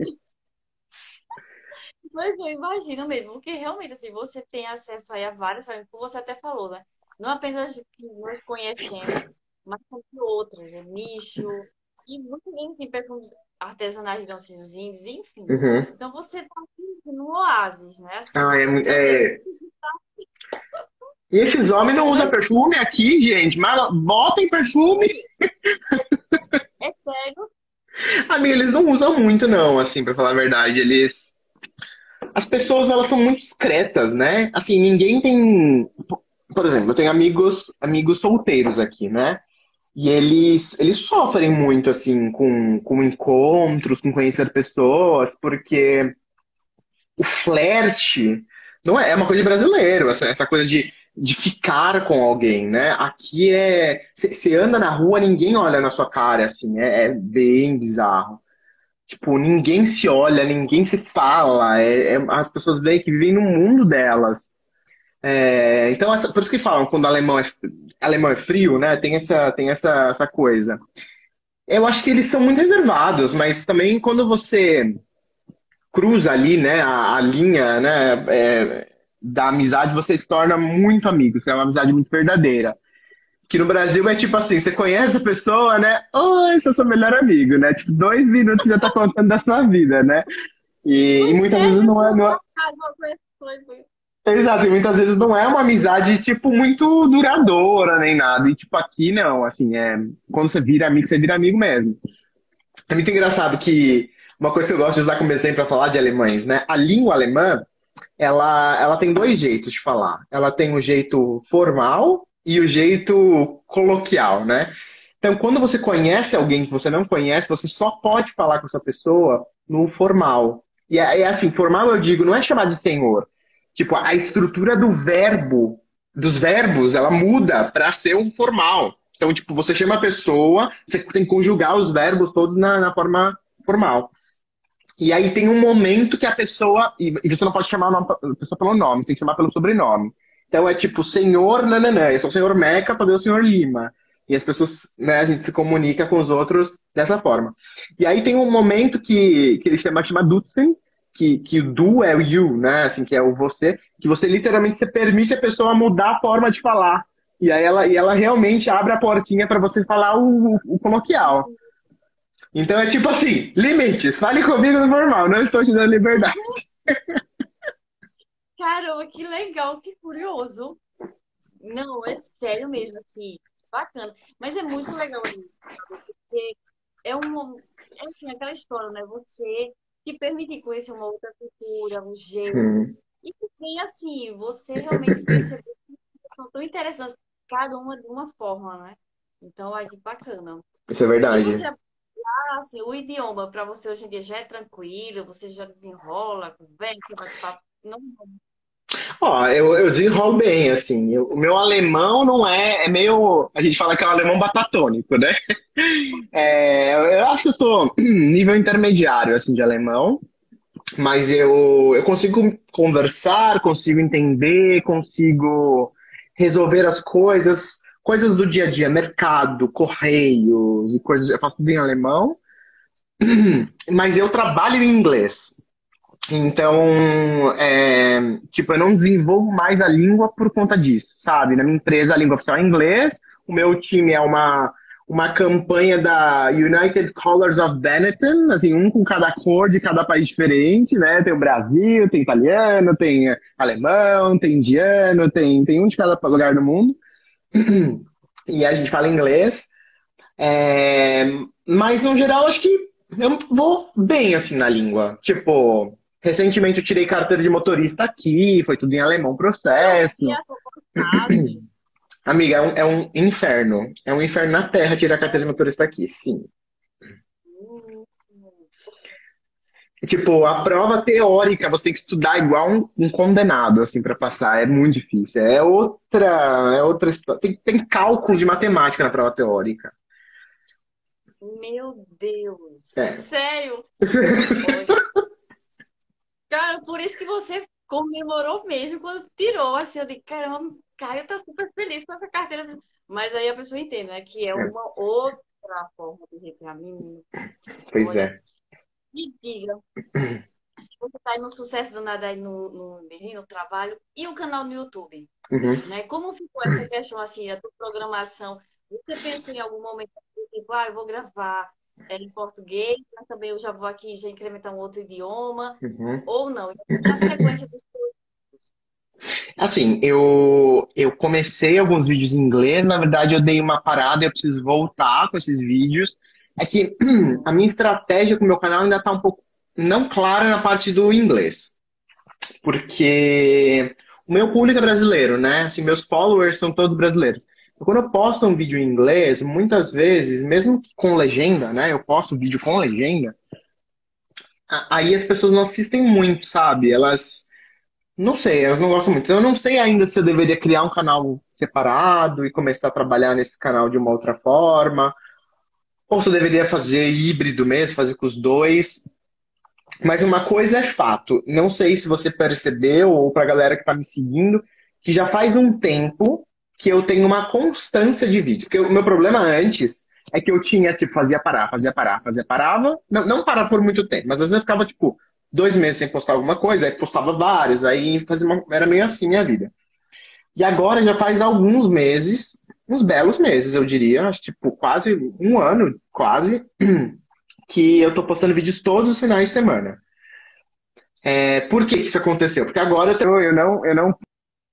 Mas eu imagino mesmo, porque realmente, assim, você tem acesso aí a vários, como você até falou, né? Não apenas que nós conhecemos, mas também outras, é nicho, e muitos deles têm perfumes artesanais, digamos assim, os indies, enfim. Uhum. Então você tá aqui no oásis, né? Ah, Assim, é, mui- meu Deus, é... E esses homens não usam mas perfume aqui, gente, mas botem perfume. é sério, Amiga, eles não usam muito, não, assim, pra falar a verdade. Eles. As pessoas, elas são muito discretas, né? Assim, ninguém tem. Por exemplo, eu tenho amigos, amigos solteiros aqui, né? E eles, eles sofrem muito, assim, com, com encontros, com conhecer pessoas, porque o flerte não é, é uma coisa de brasileiro, essa, essa coisa de, de ficar com alguém, né? Aqui é. Você anda na rua, ninguém olha na sua cara, assim, é, é bem bizarro. Tipo, ninguém se olha, ninguém se fala, é, é- as pessoas veem que vivem no mundo delas. É, então, essa- por isso que falam, quando alemão é, alemão é frio, né? Tem essa, tem essa, essa coisa. Eu acho que eles são muito reservados, mas também quando você cruza ali, né, a, a linha, né, é, da amizade, você se torna muito amigo, é uma amizade muito verdadeira. Que no Brasil é tipo assim, você conhece a pessoa, né? Oi, sou seu melhor amigo, né? Tipo, dois minutos já tá contando da sua vida, né? E, e pois muitas é, vezes já não é, tô não é- casou com esse coisa. Exato, e muitas vezes não é uma amizade, tipo, muito duradoura nem nada. E, tipo, aqui não, assim, é. Quando você vira amigo, você vira amigo mesmo. É muito engraçado que uma coisa que eu gosto de usar como exemplo para falar de alemães, né? A língua alemã, ela, ela tem dois jeitos de falar. Ela tem o jeito formal e o jeito coloquial, né? Então, quando você conhece alguém que você não conhece, você só pode falar com essa pessoa no formal. E é, é assim, formal eu digo, não é chamar de senhor. Tipo, a estrutura do verbo, dos verbos, ela muda para ser um formal. Então, tipo, você chama a pessoa, você tem que conjugar os verbos todos na, na forma formal. E aí tem um momento que a pessoa. E e você não pode chamar a nome- a pessoa pelo nome, você tem que chamar pelo sobrenome. Então é tipo, senhor nananã, eu sou o senhor Meca, talvez o senhor Lima. E as pessoas, né, a gente se comunica com os outros dessa forma. E aí tem um momento que, que ele chama, chama Dutzen, que, que o du é o you, né? Assim, que é o você, que você literalmente você permite a pessoa mudar a forma de falar. E aí ela, e ela realmente abre a portinha para você falar o, o, o coloquial. Então é tipo assim, limites, fale comigo no normal, não estou te dando liberdade. Caramba, que legal, que curioso. Não, é sério mesmo, assim, bacana. Mas é muito legal isso, sabe? Porque é um, é assim, aquela história, né? Você se permitir conhecer uma outra cultura, um jeito. Hum, E também, assim, você realmente perceber que são tão interessantes, cada uma de uma forma, né? Então, é que bacana. isso é E você, verdade. ah, assim, o idioma para você hoje em dia já é tranquilo, você já desenrola, conversa, bate papo. Não, Ó, eu, eu desenrolo bem, assim. Eu- o meu alemão não é, é meio. A gente fala que é o alemão batatônico, né? É, eu eu acho que eu sou nível intermediário, assim, de alemão, mas eu, eu consigo conversar, consigo entender, consigo resolver as coisas, coisas do dia a dia, mercado, correios e coisas. Eu faço tudo em alemão, mas eu trabalho em inglês. Então, é, tipo, eu não desenvolvo mais a língua por conta disso, sabe? Na minha empresa, a língua oficial é inglês, o meu time é uma, uma campanha da United Colors of Benetton, assim, um com cada cor de cada país diferente, né? Tem o Brasil, tem italiano, tem alemão, tem indiano, tem, tem um de cada lugar do mundo. E a gente fala inglês. É, mas, no geral, acho que eu vou bem, assim, na língua. Tipo, recentemente eu tirei carteira de motorista aqui, foi tudo em alemão o eu vi processo. a sua postagem. Amiga, é um, é um inferno. É um inferno na terra tirar carteira de motorista aqui, sim. Hum, Tipo, a prova teórica você tem que estudar igual um, um condenado, assim, pra passar. É muito difícil. É outra, é outra história. Tem, tem cálculo de matemática na prova teórica. Meu Deus, É. sério? Olha, cara, por isso que você comemorou mesmo quando tirou, assim, eu digo, caramba, Caio tá super feliz com essa carteira. Mas aí a pessoa entende, né? Que é É, uma outra forma de reter menino. pois Olha, é. me diga, se você tá aí no sucesso do nada aí no, no, no trabalho e o canal no YouTube, Uhum. né? Como ficou essa questão assim, a tua programação? Você pensou em algum momento, tipo, ah, eu vou gravar é, em português, mas também eu já vou aqui já incrementar um outro idioma, Uhum. ou não? Na sequência dos Assim, eu, eu comecei alguns vídeos em inglês, na verdade eu dei uma parada, eu preciso voltar com esses vídeos. É que a minha estratégia com o meu canal ainda está um pouco não clara na parte do inglês, porque o meu público é brasileiro, né? Assim, meus followers são todos brasileiros. Então, quando eu posto um vídeo em inglês, muitas vezes, mesmo que com legenda, né? Eu posto um vídeo com legenda, a- aí as pessoas não assistem muito, sabe? Elas não sei, elas não gostam muito. Eu não sei ainda se eu deveria criar um canal separado e começar a trabalhar nesse canal de uma outra forma, ou se eu deveria fazer híbrido mesmo, fazer com os dois. Mas uma coisa é fato, não sei se você percebeu, ou pra galera que tá me seguindo, que já faz um tempo que eu tenho uma constância de vídeo. Porque o meu problema antes é que eu tinha, tipo, fazia parar, fazia parar, fazia parava. Não, não parar por muito tempo, mas às vezes eu ficava, tipo, dois meses sem postar alguma coisa, aí postava vários, aí fazia uma... era meio assim a minha vida. E agora já faz alguns meses, uns belos meses, eu diria, acho, tipo, quase um ano, quase, que eu tô postando vídeos todos os finais de semana. É, por que que isso aconteceu? Porque agora eu, eu não, eu não,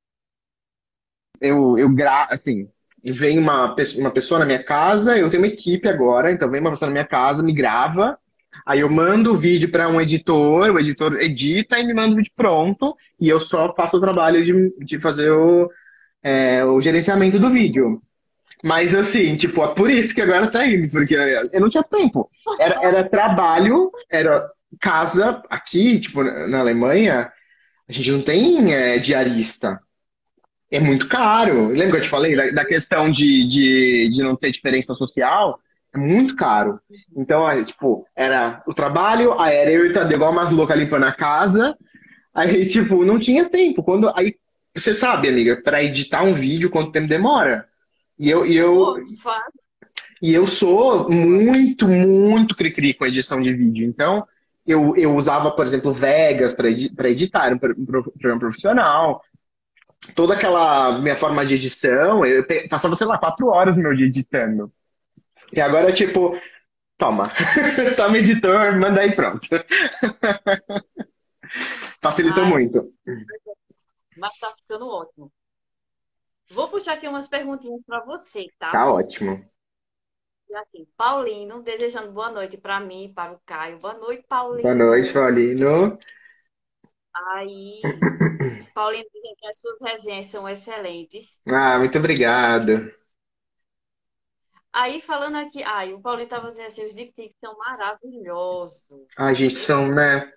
eu, eu gra, assim, vem uma, pe- uma pessoa na minha casa, eu tenho uma equipe agora, então vem uma pessoa na minha casa, me grava, aí eu mando o vídeo para um editor, o editor edita e me manda o vídeo pronto, e eu só faço o trabalho de, de fazer o, é, o gerenciamento do vídeo. Mas assim, tipo, é por isso que agora tá indo, porque eu não tinha tempo. Era, era trabalho, era casa aqui, tipo, na na Alemanha, a gente não tem é, diarista. É muito caro. Lembra que eu te falei da, da questão de, de, de não ter diferença social? É muito caro. Então, aí, tipo, era o trabalho, aí era eu e o Tadeu igual umas loucas limpando a casa. Aí, tipo, não tinha tempo. Quando, aí, você sabe, amiga, para editar um vídeo, quanto tempo demora? E eu, e eu, Pô, faz, e eu sou muito, muito cri-cri com a edição de vídeo. Então, eu, eu usava, por exemplo, Vegas para editar, era um pro- um pro- programa profissional. Toda aquela minha forma de edição, eu pe- passava, sei lá, quatro horas no meu dia editando. E agora, tipo, toma, toma editor, manda aí pronto. Facilitou ai, muito. mas tá ficando ótimo. Vou puxar aqui umas perguntinhas para você, tá? Tá ótimo. E assim, Paulino, desejando boa noite para mim e para o Caio. Boa noite, Boa noite, Paulino. Paulino. Aí, Paulino dizendo que as suas resenhas são excelentes. Ah, muito obrigado. Aí, falando aqui, ai, o Paulinho estava dizendo assim, os dicticos são maravilhosos. A gente são, né?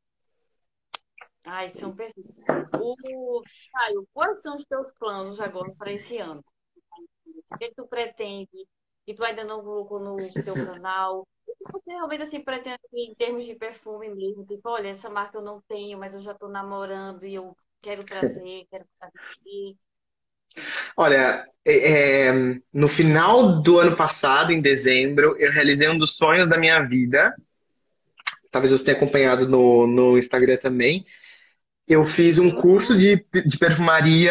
Ai, são perfeitos. O Caio, quais são os teus planos agora para esse ano? O que é que tu pretende? Que tu ainda não colocou no teu canal? O que você realmente assim pretende em termos de perfume mesmo? Tipo, olha, essa marca eu não tenho, mas eu já estou namorando e eu quero trazer, quero trazer. Olha, é, é, no final do ano passado, em dezembro, eu realizei um dos sonhos da minha vida. Talvez você tenha acompanhado no, no Instagram também. Eu fiz um curso Uhum. de, de perfumaria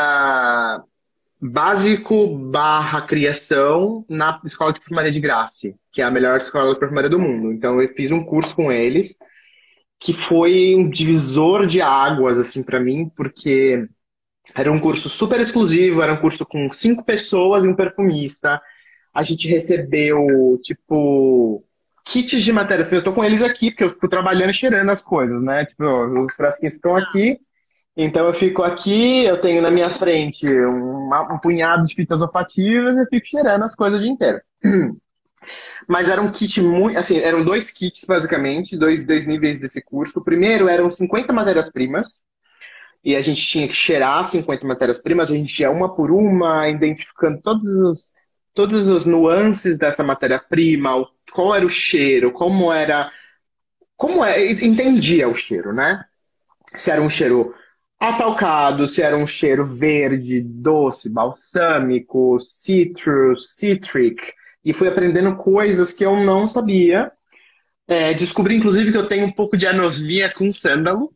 básico barra criação na Escola de Perfumaria de Grace, que é a melhor escola de perfumaria do mundo. Então eu fiz um curso com eles, que foi um divisor de águas assim para mim, porque era um curso super exclusivo, era um curso com cinco pessoas e um perfumista. A gente recebeu, tipo, kits de matérias-primas. Eu tô com eles aqui, porque eu fico trabalhando e cheirando as coisas, né? Tipo, os frasquinhos estão aqui. Então eu fico aqui, eu tenho na minha frente uma- um punhado de fitas olfativas e eu fico cheirando as coisas o dia inteiro. Mas era um kit muito, assim, eram dois kits basicamente, dois, dois níveis desse curso. O primeiro eram cinquenta matérias-primas, e a gente tinha que cheirar cinquenta matérias-primas, a gente ia uma por uma, identificando todos os, todas as nuances dessa matéria-prima, o- qual era o cheiro, como era, como é, entendia o cheiro, né? Se era um cheiro atalcado, se era um cheiro verde, doce, balsâmico, citrus, citric, e fui aprendendo coisas que eu não sabia. É, descobri, inclusive, que eu tenho um pouco de anosmia com sândalo.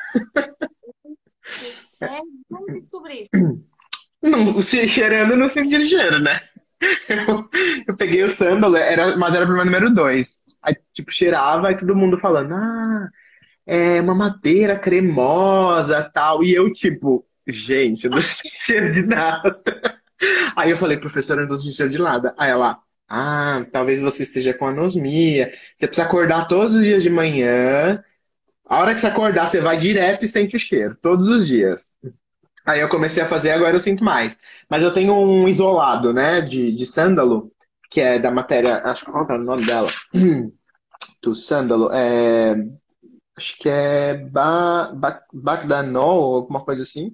Sério? Como você descobriu isso? Não, che- cheirando no sentido de cheiro, né? Eu, eu peguei o sândalo, era, mas era pro meu número dois. Aí, tipo, cheirava e todo mundo falando, ah, é uma madeira cremosa, tal. E eu, tipo, gente, eu não sei cheiro de nada. Aí eu falei, professora, eu não sei cheiro de nada. Aí ela, ah, talvez você esteja com anosmia. Você precisa acordar todos os dias de manhã. A hora que você acordar, você vai direto e sente o cheiro, todos os dias. Aí eu comecei a fazer, agora eu sinto mais. Mas eu tenho um isolado, né, de, de sândalo, que é da matéria, acho que qual é o nome dela? Do sândalo, é, acho que é ba, ba, Bacdanol, alguma coisa assim,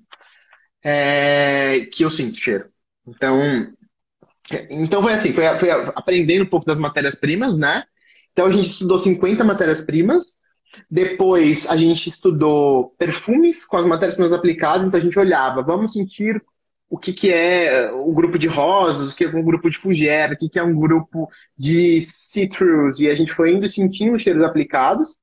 é, que eu sinto cheiro. Então, então foi assim, foi, foi aprendendo um pouco das matérias-primas, né? Então a gente estudou cinquenta matérias-primas. Depois a gente estudou perfumes com as matérias-primas aplicadas, então a gente olhava, vamos sentir o que, que é o grupo de rosas, o que é um grupo de fougera, o que, que é um grupo de citrus, e a gente foi indo sentindo os cheiros aplicados.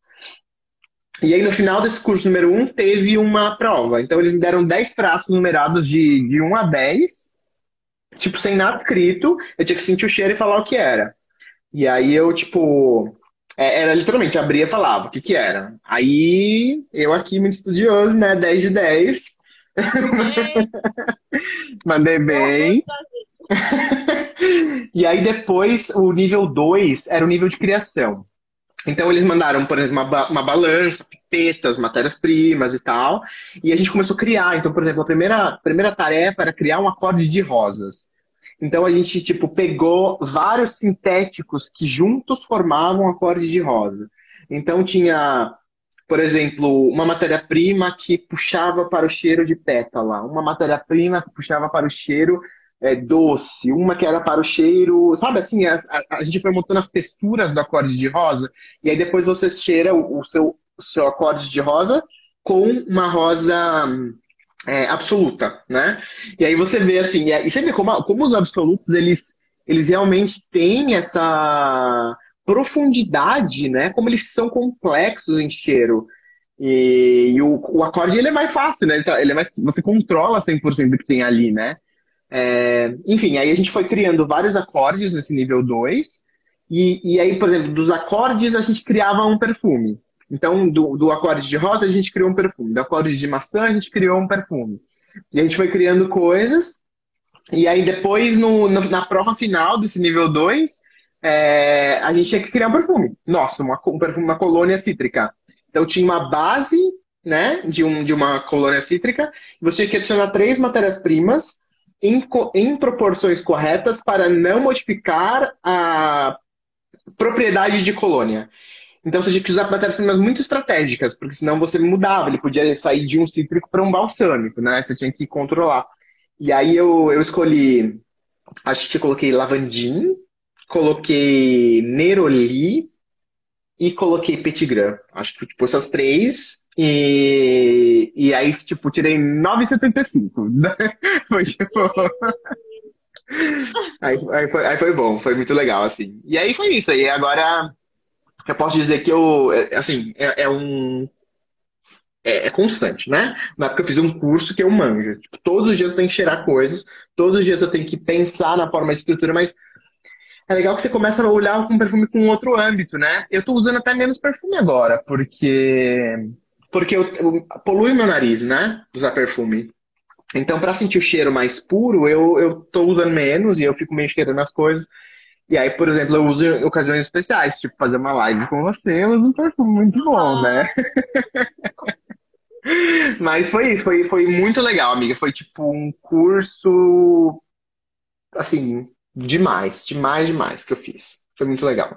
E aí no final desse curso número um teve uma prova. Então eles me deram dez frascos numerados de, de um a dez, tipo, sem nada escrito, eu tinha que sentir o cheiro e falar o que era. E aí eu, tipo, é, era literalmente, abria e falava o que que era. Aí eu aqui, muito estudioso, né, dez de dez, Ei, mandei que orgulho bem. da gente. E aí depois, o nível dois era o nível de criação. Então eles mandaram, por exemplo, uma, ba- uma balança, pipetas, matérias-primas e tal, e a gente começou a criar. Então, por exemplo, a primeira, primeira tarefa era criar um acorde de rosas. Então a gente, tipo, pegou vários sintéticos que juntos formavam um acorde de rosa. Então tinha, por exemplo, uma matéria-prima que puxava para o cheiro de pétala, uma matéria-prima que puxava para o cheiro é, doce, uma que era para o cheiro. Sabe assim, a, a- a gente foi montando as texturas do acorde de rosa, e aí depois você cheira o, o seu, o seu acorde de rosa com uma rosa é, absoluta, né? E aí você vê assim, e aí você vê como, como os absolutos eles, eles realmente têm essa profundidade, né? Como eles são complexos em cheiro. E, e o, o acorde ele é mais fácil, né? Ele, tá- ele é mais, você controla cem por cento do que tem ali, né? É, enfim, aí a gente foi criando vários acordes nesse nível dois. E, e aí, por exemplo, dos acordes a gente criava um perfume. Então, do, do acorde de rosa a gente criou um perfume. Do acorde de maçã a gente criou um perfume. E a gente foi criando coisas. E aí depois, no, no- na prova final desse nível dois é, a gente tinha que criar um perfume. Nossa, uma, um perfume, uma colônia cítrica. Então tinha uma base, né, de, um, de uma colônia cítrica. E você tinha que adicionar três matérias-primas em, co- em proporções corretas para não modificar a propriedade de colônia. Então você tinha que usar matérias-primas muito estratégicas, porque senão você mudava, ele podia sair de um cítrico para um balsâmico, né? Você tinha que controlar. E aí eu, eu escolhi, acho que eu coloquei lavandim, coloquei neroli e coloquei petit gram. Acho que tipo essas três. E, e aí, tipo, tirei nove vírgula setenta e cinco. Foi tipo. Aí, aí, foi, aí foi bom, foi muito legal, assim. E aí foi isso. Aí agora eu posso dizer que eu, é, assim, é, é um é, é constante, né? Na época eu fiz um curso que eu manjo. Tipo, todos os dias eu tenho que cheirar coisas, todos os dias eu tenho que pensar na forma de estrutura, mas é legal que você começa a olhar com perfume com outro âmbito, né? Eu tô usando até menos perfume agora, porque porque eu, eu polui meu nariz, né? Usar perfume. Então, para sentir o cheiro mais puro, eu, eu tô usando menos e eu fico meio cheirando as coisas. E aí, por exemplo, eu uso em ocasiões especiais, tipo fazer uma live com você, eu uso um perfume muito bom, né? Ah, Mas foi isso, foi, foi muito legal, amiga. Foi tipo um curso, assim, demais, demais, demais que eu fiz. Foi muito legal.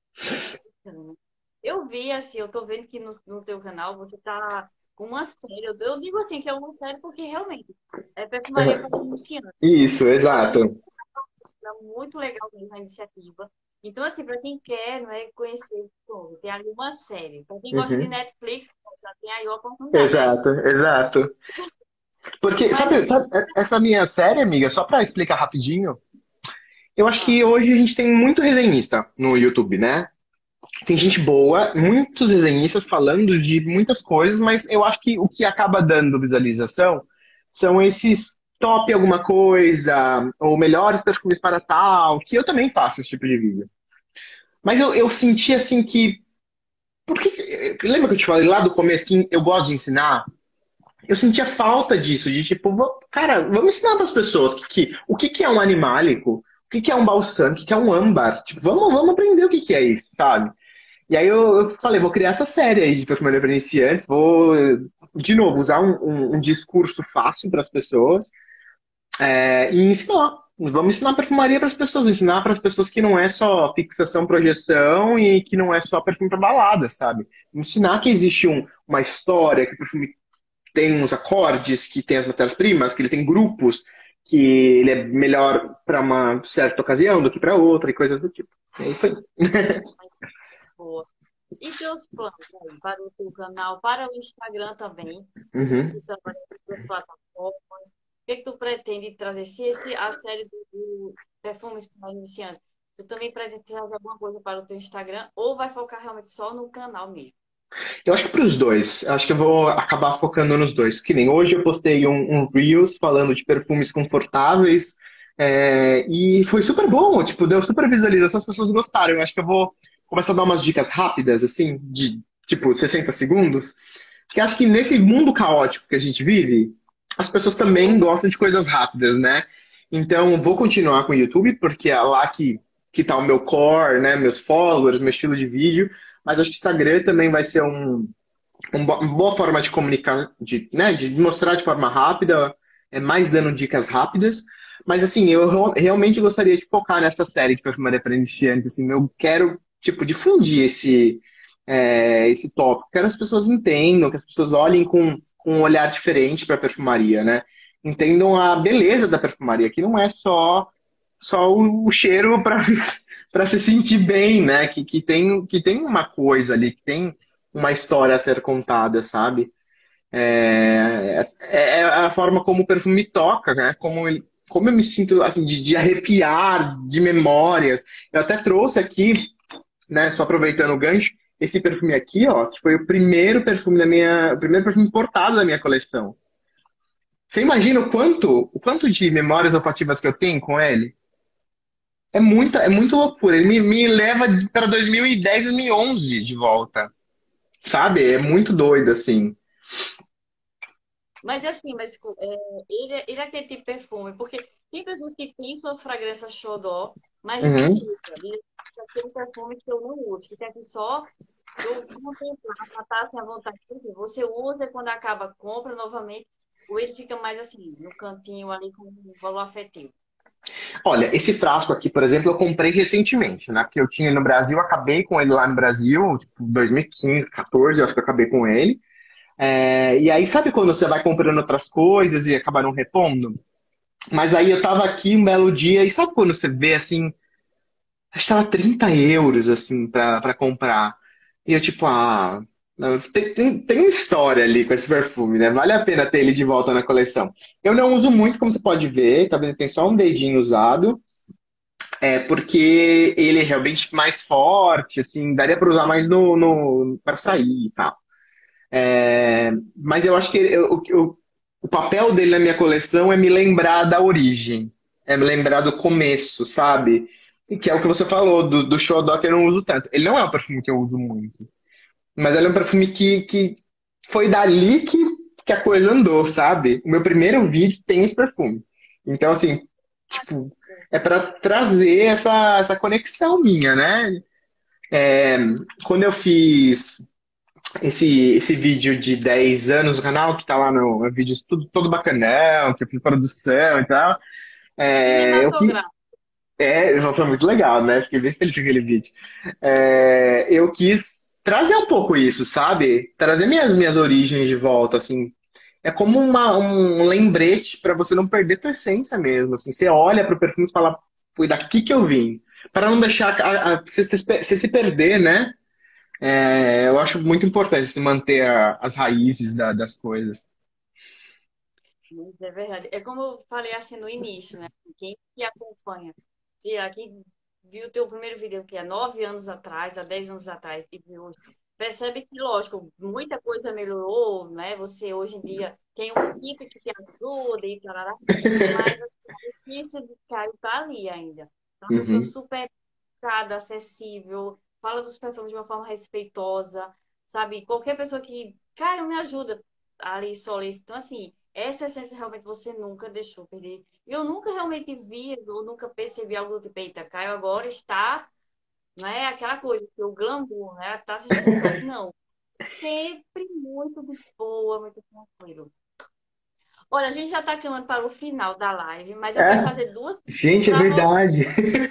eu vi, assim, eu tô vendo que no, no teu canal você tá com uma série. Eu, eu digo assim que é uma série porque realmente é perfumaria para iniciantes. Isso, Eu acho exato. muito legal mesmo a iniciativa. Então, assim, para quem quer, não é conhecer tudo, tem ali uma série. Para quem gosta de Uhum. Netflix, já tem aí a oportunidade, né? Exato, exato. Porque, Mas sabe, assim, sabe, essa minha série, amiga, só pra explicar rapidinho, eu acho ah, que hoje a gente tem muito resenhista no YouTube, né? Tem gente boa, muitos resenhistas falando de muitas coisas, mas eu acho que o que acaba dando visualização são esses top alguma coisa, ou melhores perfumes para tal, que eu também faço esse tipo de vídeo. Mas eu, eu senti assim que. Por que, lembra que eu te falei lá do começo que eu gosto de ensinar? Eu sentia falta disso, de tipo, va- cara, vamos ensinar para as pessoas que, que- o que, que é um animálico, o que, que é um balsam, o que, que é um âmbar. Tipo, vamos, vamos aprender o que, que é isso, sabe? E aí eu, eu falei, vou criar essa série aí de perfumaria para iniciantes, vou, de novo, usar um, um- um discurso fácil para as pessoas é, e ensinar. Vamos ensinar perfumaria para as pessoas, ensinar para as pessoas que não é só fixação, projeção e que não é só perfume para balada, sabe? Ensinar que existe um- uma história, que o perfume tem uns acordes, que tem as matérias-primas, que ele tem grupos, que ele é melhor para uma certa ocasião do que para outra e coisas do tipo. E aí foi. boa. E teus planos aí para o teu canal, para o Instagram também, Uhum. tu trabalha em duas plataformas. O que que tu pretende trazer? Se esse, a série do, do Perfumes para Iniciantes, tu também pretende trazer alguma coisa para o teu Instagram ou vai focar realmente só no canal mesmo? Eu acho que para os dois. Eu acho que eu vou acabar focando nos dois. Que nem hoje eu postei um, um Reels falando de perfumes confortáveis. É, e foi super bom, tipo, deu super visualização, as pessoas gostaram. Eu acho que eu vou começar a dar umas dicas rápidas, assim, de tipo sessenta segundos. Porque acho que nesse mundo caótico que a gente vive, as pessoas também gostam de coisas rápidas, né? Então, vou continuar com o YouTube, porque é lá que, que tá o meu core, né? Meus followers, meu estilo de vídeo. Mas acho que o Instagram também vai ser um, um bo- uma boa forma de comunicar, de, né, de mostrar de forma rápida, é mais dando dicas rápidas. Mas assim, eu ro- realmente gostaria de focar nessa série de perfumaria para iniciantes. Assim, eu quero tipo difundir esse é, esse tópico. Quero que as pessoas entendam, que as pessoas olhem com, com um olhar diferente para a perfumaria, né? Entendam a beleza da perfumaria, que não é só só o, o cheiro para para se sentir bem, né? Que, que tem que tem uma coisa ali, que tem uma história a ser contada, sabe? É, é é a forma como o perfume toca, né? Como, ele, como eu me sinto assim, de, de arrepiar, de memórias. Eu até trouxe aqui, né? Só aproveitando o gancho, esse perfume aqui, ó, que foi o primeiro perfume da minha, o primeiro perfume importado da minha coleção. Você imagina o quanto, o quanto de memórias olfativas que eu tenho com ele? É muita, é muito loucura. Ele me, me leva para dois mil e dez, dois mil e onze de volta, sabe? É muito doido assim. Mas assim, mas é, ele, é- ele é aquele tipo de perfume, porque tem pessoas que têm sua fragrância xodó, mas não Uhum. usa. Diz que é um perfume que eu não uso, fica aqui só eu contemplar, matar assim à vontade. Quer dizer, você usa e quando acaba, compra novamente, ou ele fica mais assim, no cantinho ali com um valor afetivo. Olha, esse frasco aqui, por exemplo, eu comprei recentemente, né? Porque eu tinha ele no Brasil, acabei com ele lá no Brasil, tipo, dois mil e quinze, quatorze, eu acho que eu acabei com ele. É, e aí, sabe quando você vai comprando outras coisas e acaba não repondo? Mas aí eu tava aqui um belo dia, e sabe quando você vê assim, acho que tava trinta euros, assim, pra, pra comprar. E eu, tipo, ah, não, tem, tem, tem história ali com esse perfume, né? Vale a pena ter ele de volta na coleção. Eu não uso muito, como você pode ver, tá vendo? Tem só um dedinho usado. É porque ele é realmente mais forte, assim, daria para usar mais no, no para sair e tal. É, mas eu acho que ele- o, o, o papel dele na minha coleção é me lembrar da origem, é me lembrar do começo, sabe? E que é o que você falou do, do Xodó que eu não uso tanto. Ele não é um perfume que eu uso muito, mas ele é um perfume que, que foi dali que, que a coisa andou, sabe? O meu primeiro vídeo tem esse perfume. Então, assim, tipo, é para trazer essa, essa conexão minha, né? É, quando eu fiz esse, esse vídeo de dez anos no canal, que tá lá no, no vídeo tudo, todo bacanão, que eu fiz produção e tal, é, eu que Cinematográfico. é, foi muito legal, né? Fiquei bem feliz com aquele vídeo. É, eu quis trazer um pouco isso, sabe? Trazer minhas, minhas origens de volta, assim. É como uma, um lembrete para você não perder tua essência mesmo. Assim, você olha pro perfume e fala, foi daqui que eu vim. Para não deixar a- a- você, se você se perder, né? É, eu acho muito importante se manter a- as raízes da- das coisas. Mas é verdade. É como eu falei assim no início, né? Quem te acompanha, se aqui viu o teu primeiro vídeo que é nove anos atrás, há dez anos atrás, e viu hoje, percebe que, lógico, muita coisa melhorou, né? Você hoje em dia tem uma equipe que te ajuda e tal, mas assim, a essência de Caio tá ali ainda. É uma pessoa Uhum, super educada, acessível, fala dos perfumes de uma forma respeitosa, sabe? Qualquer pessoa que, Caio, me ajuda ali, solicita. Então, assim, essa essência realmente você nunca deixou perder. E eu nunca realmente vi, ou nunca percebi algo do tipo, eita, Caio agora está, não é aquela coisa, que o glamour, né? Tá assistindo stories. Não, sempre muito de boa, muito tranquilo. Olha, a gente já está caminhando para o final da live, mas eu queria é, fazer duas gente, é para você. verdade.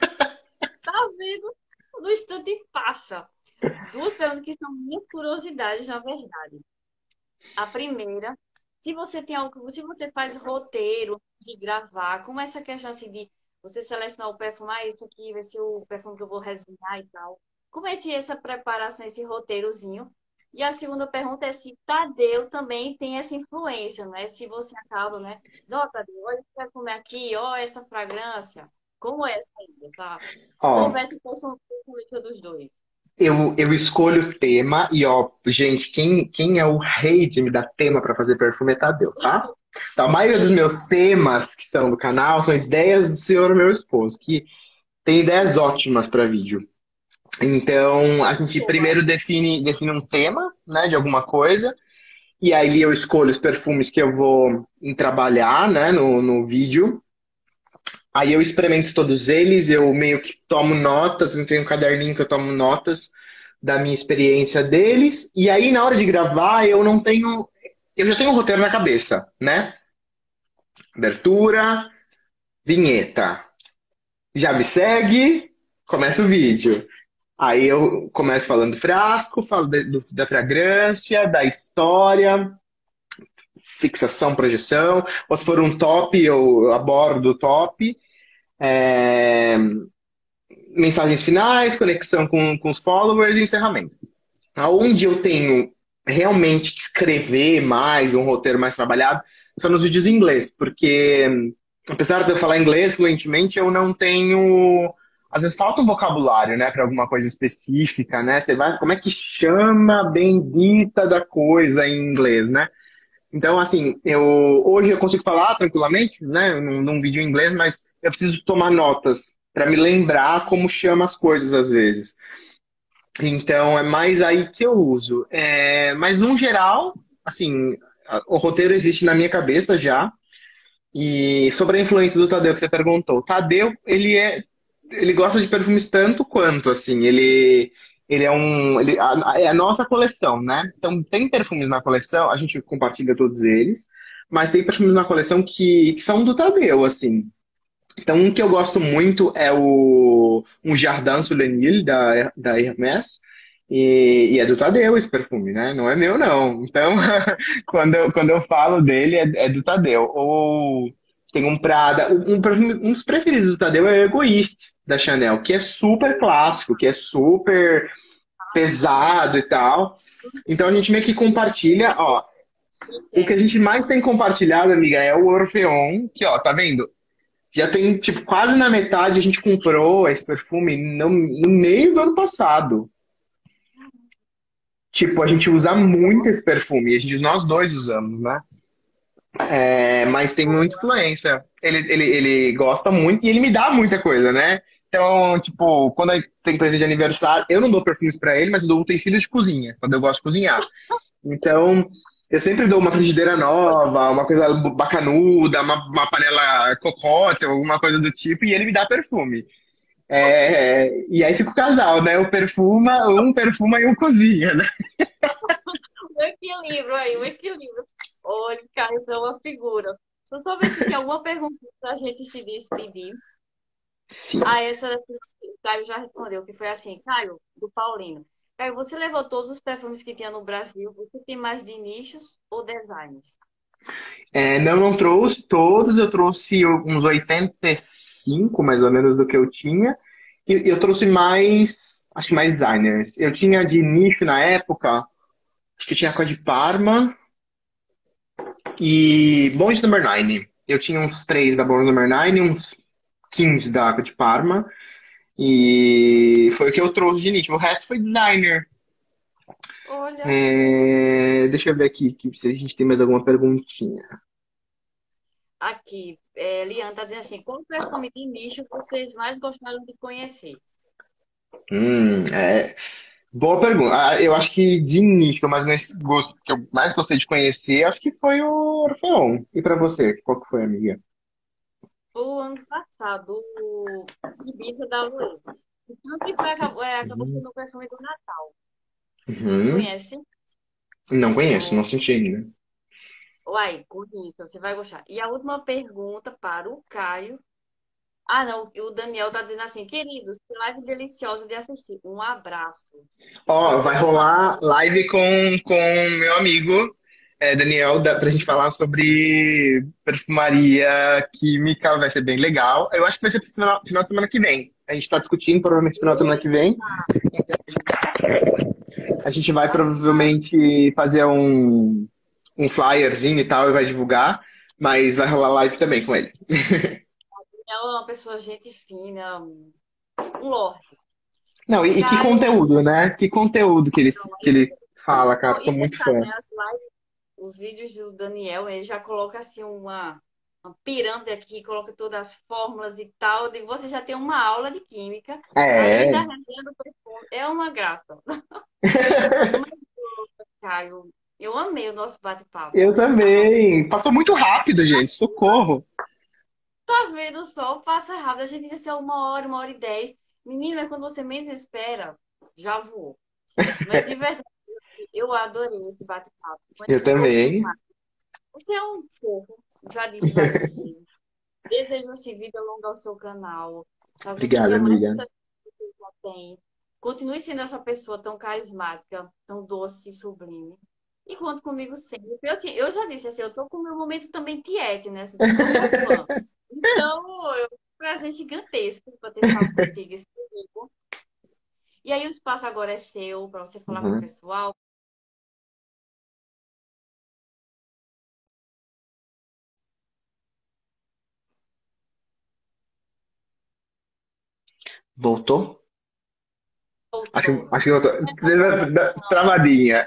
Tá vendo? No instante passa. Duas perguntas que são minhas curiosidades, na verdade. A primeira, se você tem algo, se você faz roteiro de gravar, como essa questão assim de você selecionar o perfume, ah, isso aqui vai ser o perfume que eu vou resenhar e tal. Como é esse- essa preparação, esse roteirozinho? E a segunda pergunta é se Tadeu também tem essa influência, né? Se você acaba, né? Ó, Tadeu, olha esse perfume aqui, ó, essa fragrância. Como é essa aí, essa Ó, conversa política dos dois? eu, eu escolho o tema e, ó, gente, quem, quem é o rei de me dar tema pra fazer perfume é Tadeu, tá? Então, a maioria dos Eita, meus temas que são do canal são ideias do senhor meu esposo, que tem ideias ótimas para vídeo. Então, a gente boa. primeiro define, define um tema, né, de alguma coisa, e aí eu escolho os perfumes que eu vou em trabalhar, né, no, no vídeo. Aí eu experimento todos eles, eu meio que tomo notas, eu tenho um caderninho que eu tomo notas da minha experiência deles, e aí na hora de gravar eu não tenho. Eu já tenho um roteiro na cabeça, né? Abertura, vinheta. Já me segue, começa o vídeo. Aí eu começo falando do frasco, falo de- do- da fragrância, da história, fixação, projeção. Ou se for um top, eu abordo o top. É, mensagens finais, conexão com, com os followers e encerramento. Aonde eu tenho realmente que escrever mais, um roteiro mais trabalhado, são nos vídeos em inglês, porque apesar de eu falar inglês fluentemente, eu não tenho. Às vezes falta um vocabulário, né, para alguma coisa específica, né? Você vai, como é que chama a bendita da coisa em inglês, né? Então, assim, eu hoje eu consigo falar tranquilamente, né, num, num vídeo em inglês, mas eu preciso tomar notas para me lembrar como chama as coisas às vezes. Então, é mais aí que eu uso. É, mas, no geral, assim, a- o roteiro existe na minha cabeça já. E sobre a influência do Tadeu que você perguntou. O Tadeu, ele é, ele gosta de perfumes tanto quanto, assim, ele, ele é um, ele, a- é a nossa coleção, né? Então, tem perfumes na coleção, a gente compartilha todos eles, mas tem perfumes na coleção que, que são do Tadeu, assim. Então, um que eu gosto muito é o um Jardin Souvenir da, da Hermès. E, e é do Tadeu esse perfume, né? Não é meu, não. Então, quando eu, quando eu falo dele, é, é do Tadeu. Ou tem um Prada. Um, um perfume, um dos preferidos do Tadeu é o Egoist, da Chanel, que é super clássico, que é super pesado e tal. Então, a gente meio que compartilha, ó. O que a É. gente mais tem compartilhado, amiga, é o Orpheon, que, ó, tá vendo? Já tem, tipo, quase na metade a gente comprou esse perfume no, no meio do ano passado. Tipo, a gente usa muito esse perfume. A gente, nós dois usamos, né? É, mas tem muita influência. Ele, ele, ele gosta muito e ele me dá muita coisa, né? Então, tipo, quando tem presente de aniversário, eu não dou perfumes pra ele, mas eu dou utensílio de cozinha, quando eu gosto de cozinhar. Então, eu sempre dou uma frigideira nova, uma coisa bacanuda, uma, uma panela cocote, alguma coisa do tipo, e ele me dá perfume. É, e aí fica o casal, né? O perfuma, um perfuma e um cozinha, né? O equilíbrio aí, o equilíbrio. Olha, Caio, é uma figura. Deixa eu só ver se tem alguma pergunta pra gente se despedir. Sim. Ah, essa o Caio já respondeu, que foi assim, Caio, do Paulino. Caio, você levou todos os perfumes que tinha no Brasil, você tem mais de nichos ou designs? É, não, não trouxe todos, eu trouxe uns oitenta e cinco mais ou menos do que eu tinha. E eu trouxe mais. acho que mais designers. Eu tinha de nicho na época, acho que tinha com a de Parma e Bond Number Nine. Eu tinha uns três da Bond Number Nine, uns quinze da de Parma. E foi o que eu trouxe de nicho. O resto foi designer. Olha, É, deixa eu ver aqui que- se a gente tem mais alguma perguntinha. aqui, é, Liana tá dizendo assim, qual perfume de nicho vocês mais gostaram de conhecer? Hum, é, boa pergunta. Ah, eu acho que de nicho, que eu mais, mais gosto, que eu mais gostei de conhecer, acho que foi o Orfeon. E pra você, qual que foi, amiga? O ano passado, o Ibiza da Luísa. Então, que foi, acabou, é, acabou sendo o perfume do Natal. Uhum. Conhece? Não conheço, não Pronto. senti ainda. Uai, conheça, você vai gostar. E a última pergunta para o Caio. Ah, não, o Daniel tá dizendo assim, queridos, que live deliciosa de assistir. Um abraço. Ó, vai Depois eu falo. rolar live com, com meu amigo é, Daniel, da, pra gente falar sobre perfumaria química, vai ser bem legal. Eu acho que vai ser pro final, final de semana que vem. A gente tá discutindo, provavelmente final de semana que vem. A gente vai provavelmente fazer um, um flyerzinho e tal e vai divulgar, mas vai rolar live também com ele. É uma pessoa gente fina, um lorde. Não, e, e que Caio, conteúdo, né? Que conteúdo que ele, que ele fala, cara. não, Sou e muito detalhe, fã. né? As lives, os vídeos do Daniel, ele já coloca assim uma, uma pirâmide aqui, coloca todas as fórmulas e tal. E você já tem uma aula de química, além da É. resenha do perfume. É uma graça. Mas, Caio, eu amei o nosso bate-papo. Eu A nossa. também. Passou muito rápido, gente. Socorro. Tá vendo o sol? Passa rápido. A gente diz assim, ó, uma hora, uma hora e dez. Menina, quando você menos espera, já voou. Mas de verdade, eu adorei esse bate-papo. Eu Conheci um pouquinho também. mais. Você é um fofo, já disse várias vezes. Desejo assim, vida longa ao seu canal. Para você Obrigada, tenha mais amiga. sucesso que você já tem. Continue sendo essa pessoa tão carismática, tão doce e sublime. E conte comigo sempre. Porque, assim, eu já disse assim, eu tô com o meu momento também tiete, né? Assim, eu sou fã. Então, eu, um prazer gigantesco para ter esse papo contigo, esse tempo. E aí o espaço agora é seu, para você falar com o Uhum. pessoal. Voltou? Acho, Voltou. acho que voltou. Travadinha.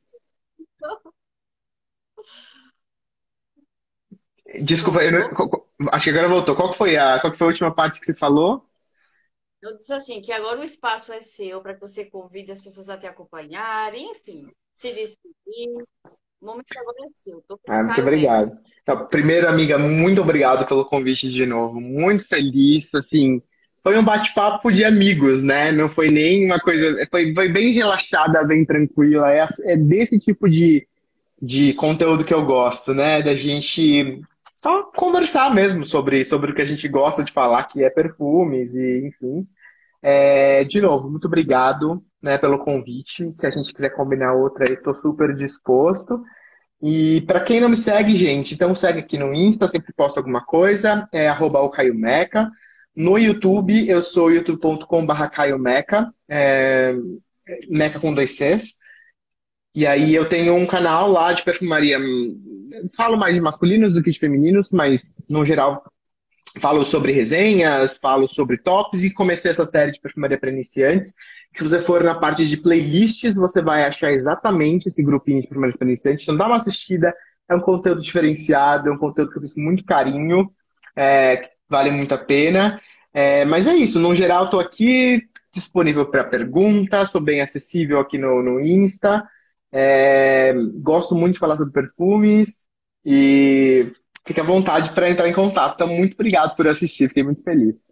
Desculpa, eu Pronto. não- co- co- acho que agora voltou. Qual que foi a, qual que foi a última parte que você falou? Eu disse assim, que agora o espaço é seu para que você convide as pessoas a te acompanharem, enfim, se despedir. O momento agora é seu. Tô com o Ah, muito Caio Meca. obrigado. Então, primeiro, amiga, muito obrigado pelo convite de novo. Muito feliz, assim, foi um bate-papo de amigos, né? Não foi nem uma coisa, foi, foi bem relaxada, bem tranquila. É, é desse tipo de, de conteúdo que eu gosto, né? Da gente só conversar mesmo sobre, sobre o que a gente gosta de falar, que é perfumes e, enfim. É, de novo, muito obrigado, né, pelo convite. Se a gente quiser combinar outra, eu estou super disposto. E para quem não me segue, gente, então segue aqui no Insta, sempre posto alguma coisa, é arroba o Caio Meca. No YouTube, eu sou youtube ponto com barra Caio Meca, é, Meca com dois Cs. E aí eu tenho um canal lá de perfumaria. hum, Falo mais de masculinos do que de femininos, mas no geral falo sobre resenhas, falo sobre tops e comecei essa série de perfumaria para iniciantes. Se você for na parte de playlists, você vai achar exatamente esse grupinho de perfumaria para iniciantes. Então dá uma assistida, é um conteúdo diferenciado, é um conteúdo que eu fiz com muito carinho, é, que vale muito a pena. É, mas é isso, no geral estou aqui disponível para perguntas, estou bem acessível aqui no, no Insta. É, gosto muito de falar sobre perfumes e fique à vontade para entrar em contato. Então, muito obrigado por assistir, fiquei muito feliz.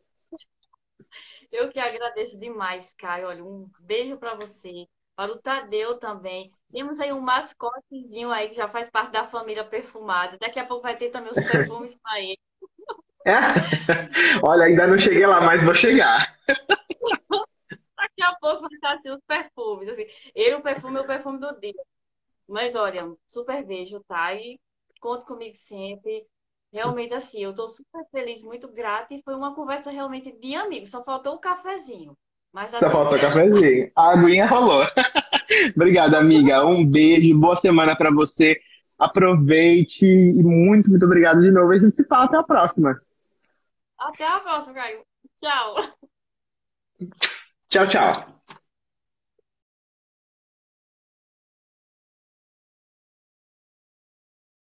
Eu que agradeço demais, Caio. Olha, um beijo para você, para o Tadeu também. Temos aí um mascotezinho aí que já faz parte da família perfumada. Daqui a pouco vai ter também os perfumes para ele. É? Olha, ainda não cheguei lá, mas vou chegar. Daqui a pouco vai estar assim os perfumes. Assim, ele, o perfume é o perfume do dia. Mas olha, um super beijo, tá? E conta comigo sempre. Realmente, assim, eu tô super feliz, muito grata. E foi uma conversa realmente de amigo. Só faltou o cafezinho. Mas tá Só tudo falta o certo. cafezinho. A aguinha rolou. Obrigado, amiga. Um beijo, boa semana pra você. Aproveite e muito, muito obrigado de novo. A gente se fala até a próxima. Até a próxima, Caio. Tchau. Tchau, tchau.